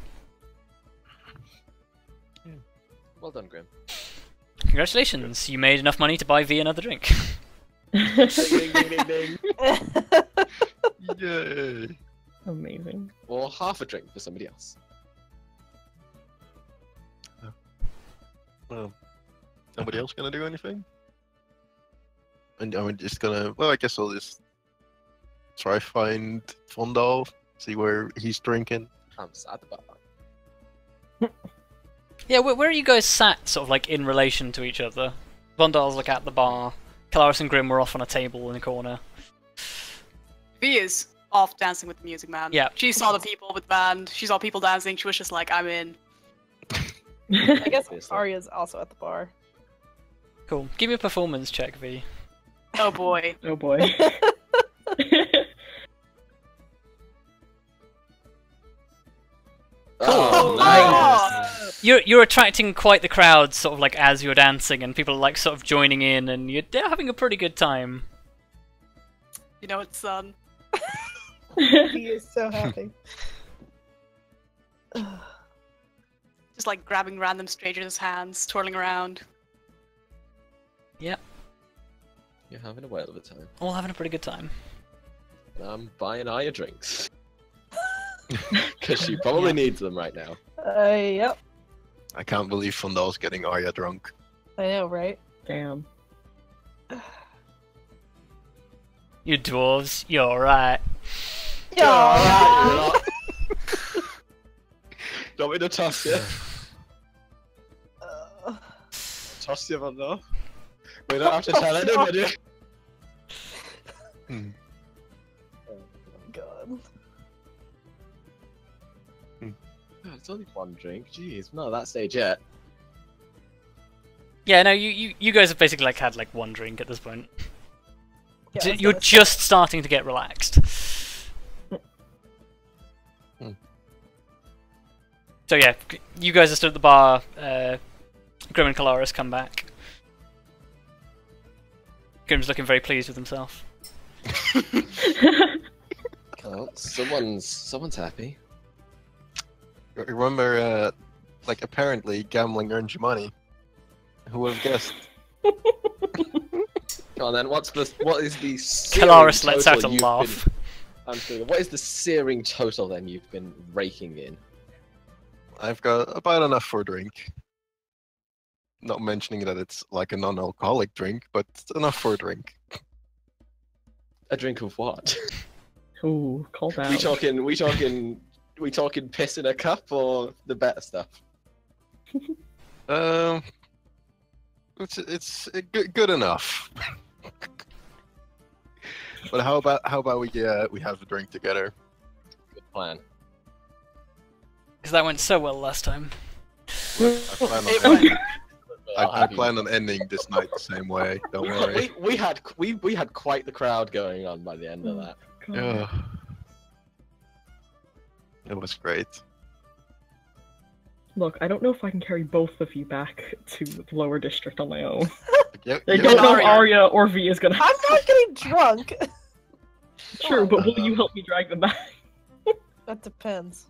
Speaker 3: Well done, Grim.
Speaker 1: Congratulations, you made enough money to buy V another drink.
Speaker 3: Ding, ding, ding, ding, ding.
Speaker 6: Yay!
Speaker 5: Amazing.
Speaker 3: Or half a drink for somebody else.
Speaker 6: Well, nobody else gonna do anything? And I'm just gonna. Well, I guess I'll just try find Vondal, see where he's drinking.
Speaker 3: I'm sad about that.
Speaker 1: Yeah, where are you guys sat, sort of like in relation to each other? Vondal's like at the bar. Kelariis and Grim were off on a table in a corner.
Speaker 2: V is off dancing with the music man.
Speaker 1: Yeah.
Speaker 2: She saw the people with the band. She saw people dancing. She was just like, I'm in.
Speaker 4: I guess
Speaker 3: Obviously.
Speaker 4: Arya's also at the bar.
Speaker 1: Cool. Give me a performance check, V.
Speaker 2: Oh boy.
Speaker 5: Oh boy.
Speaker 3: Oh,
Speaker 2: nice.
Speaker 1: You're attracting quite the crowd, sort of like as you're dancing, and people are like sort of joining in, and they're having a pretty good time.
Speaker 2: You know it's
Speaker 4: He is so happy.
Speaker 2: just like grabbing random strangers' hands, twirling around.
Speaker 1: Yeah,
Speaker 3: You're having a whale of a time.
Speaker 1: all having a pretty good time.
Speaker 3: I'm buying Arya drinks. Because she probably needs them right now.
Speaker 4: Yep.
Speaker 6: I can't believe Vondal's getting Arya drunk.
Speaker 4: I know, right?
Speaker 5: Damn.
Speaker 1: You dwarves, you're right.
Speaker 3: You're alright, you're not. Do you want me to toss you? Toss you, Vondal? We don't have to tell anybody.
Speaker 6: Hmm.
Speaker 4: God.
Speaker 3: God, it's only one drink. Jeez, not at that stage yet.
Speaker 1: Yeah, no, you guys have basically like had like one drink at this point.
Speaker 4: Yeah,
Speaker 1: So
Speaker 4: I was
Speaker 1: you're
Speaker 4: gonna say-
Speaker 1: just starting to get relaxed.
Speaker 6: Hmm.
Speaker 1: So yeah, you guys are still at the bar. Grim and Kelariis come back. Grim's looking very pleased with himself.
Speaker 3: Oh, someone's happy.
Speaker 6: Remember, like apparently gambling earns you money. Who would have guessed?
Speaker 3: Come on then, what is the
Speaker 1: Kelariis lets out a
Speaker 3: total you've
Speaker 1: laugh.
Speaker 3: what is the searing total then you've been raking in?
Speaker 6: I've got about enough for a drink. Not mentioning that it's like a non-alcoholic drink, but enough for a drink.
Speaker 3: A drink of what?
Speaker 5: Ooh, call that.
Speaker 3: We talking piss in a cup or the better stuff?
Speaker 6: It's good enough. But how about we have a drink together?
Speaker 3: Good plan.
Speaker 1: Because that went so well last time.
Speaker 6: I plan on ending this night the same way. Don't worry.
Speaker 3: We had quite the crowd going on by the end of that.
Speaker 6: Yeah. It was great.
Speaker 5: Look, I don't know if I can carry both of you back to the lower district on my own.
Speaker 6: Yep,
Speaker 5: I don't know if
Speaker 2: Arya.
Speaker 5: Arya or V is gonna.
Speaker 4: I'm not getting drunk.
Speaker 5: Sure, but will you help me drag them back?
Speaker 4: That depends.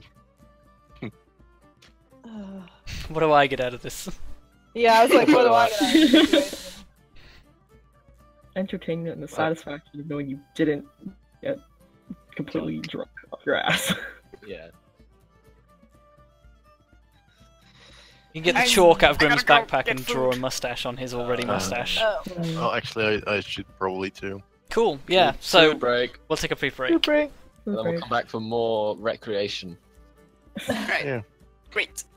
Speaker 1: What do I get out of this?
Speaker 4: Yeah, I was like, what do I get out of this situation?
Speaker 5: Entertainment and the satisfaction of knowing you didn't get completely drunk off your ass.
Speaker 3: Yeah.
Speaker 1: You can get the
Speaker 2: I'm-
Speaker 1: chalk out of
Speaker 2: I
Speaker 1: Grim's
Speaker 2: gotta go
Speaker 1: backpack
Speaker 2: get
Speaker 1: and draw a
Speaker 2: food.
Speaker 1: mustache on his already mustache.
Speaker 6: Oh, actually, I should probably too.
Speaker 1: Cool, yeah, so
Speaker 3: Food break.
Speaker 1: we'll take a free break.
Speaker 4: Food break.
Speaker 3: And then we'll come back for more recreation.
Speaker 2: Right.
Speaker 6: Yeah.
Speaker 2: Great.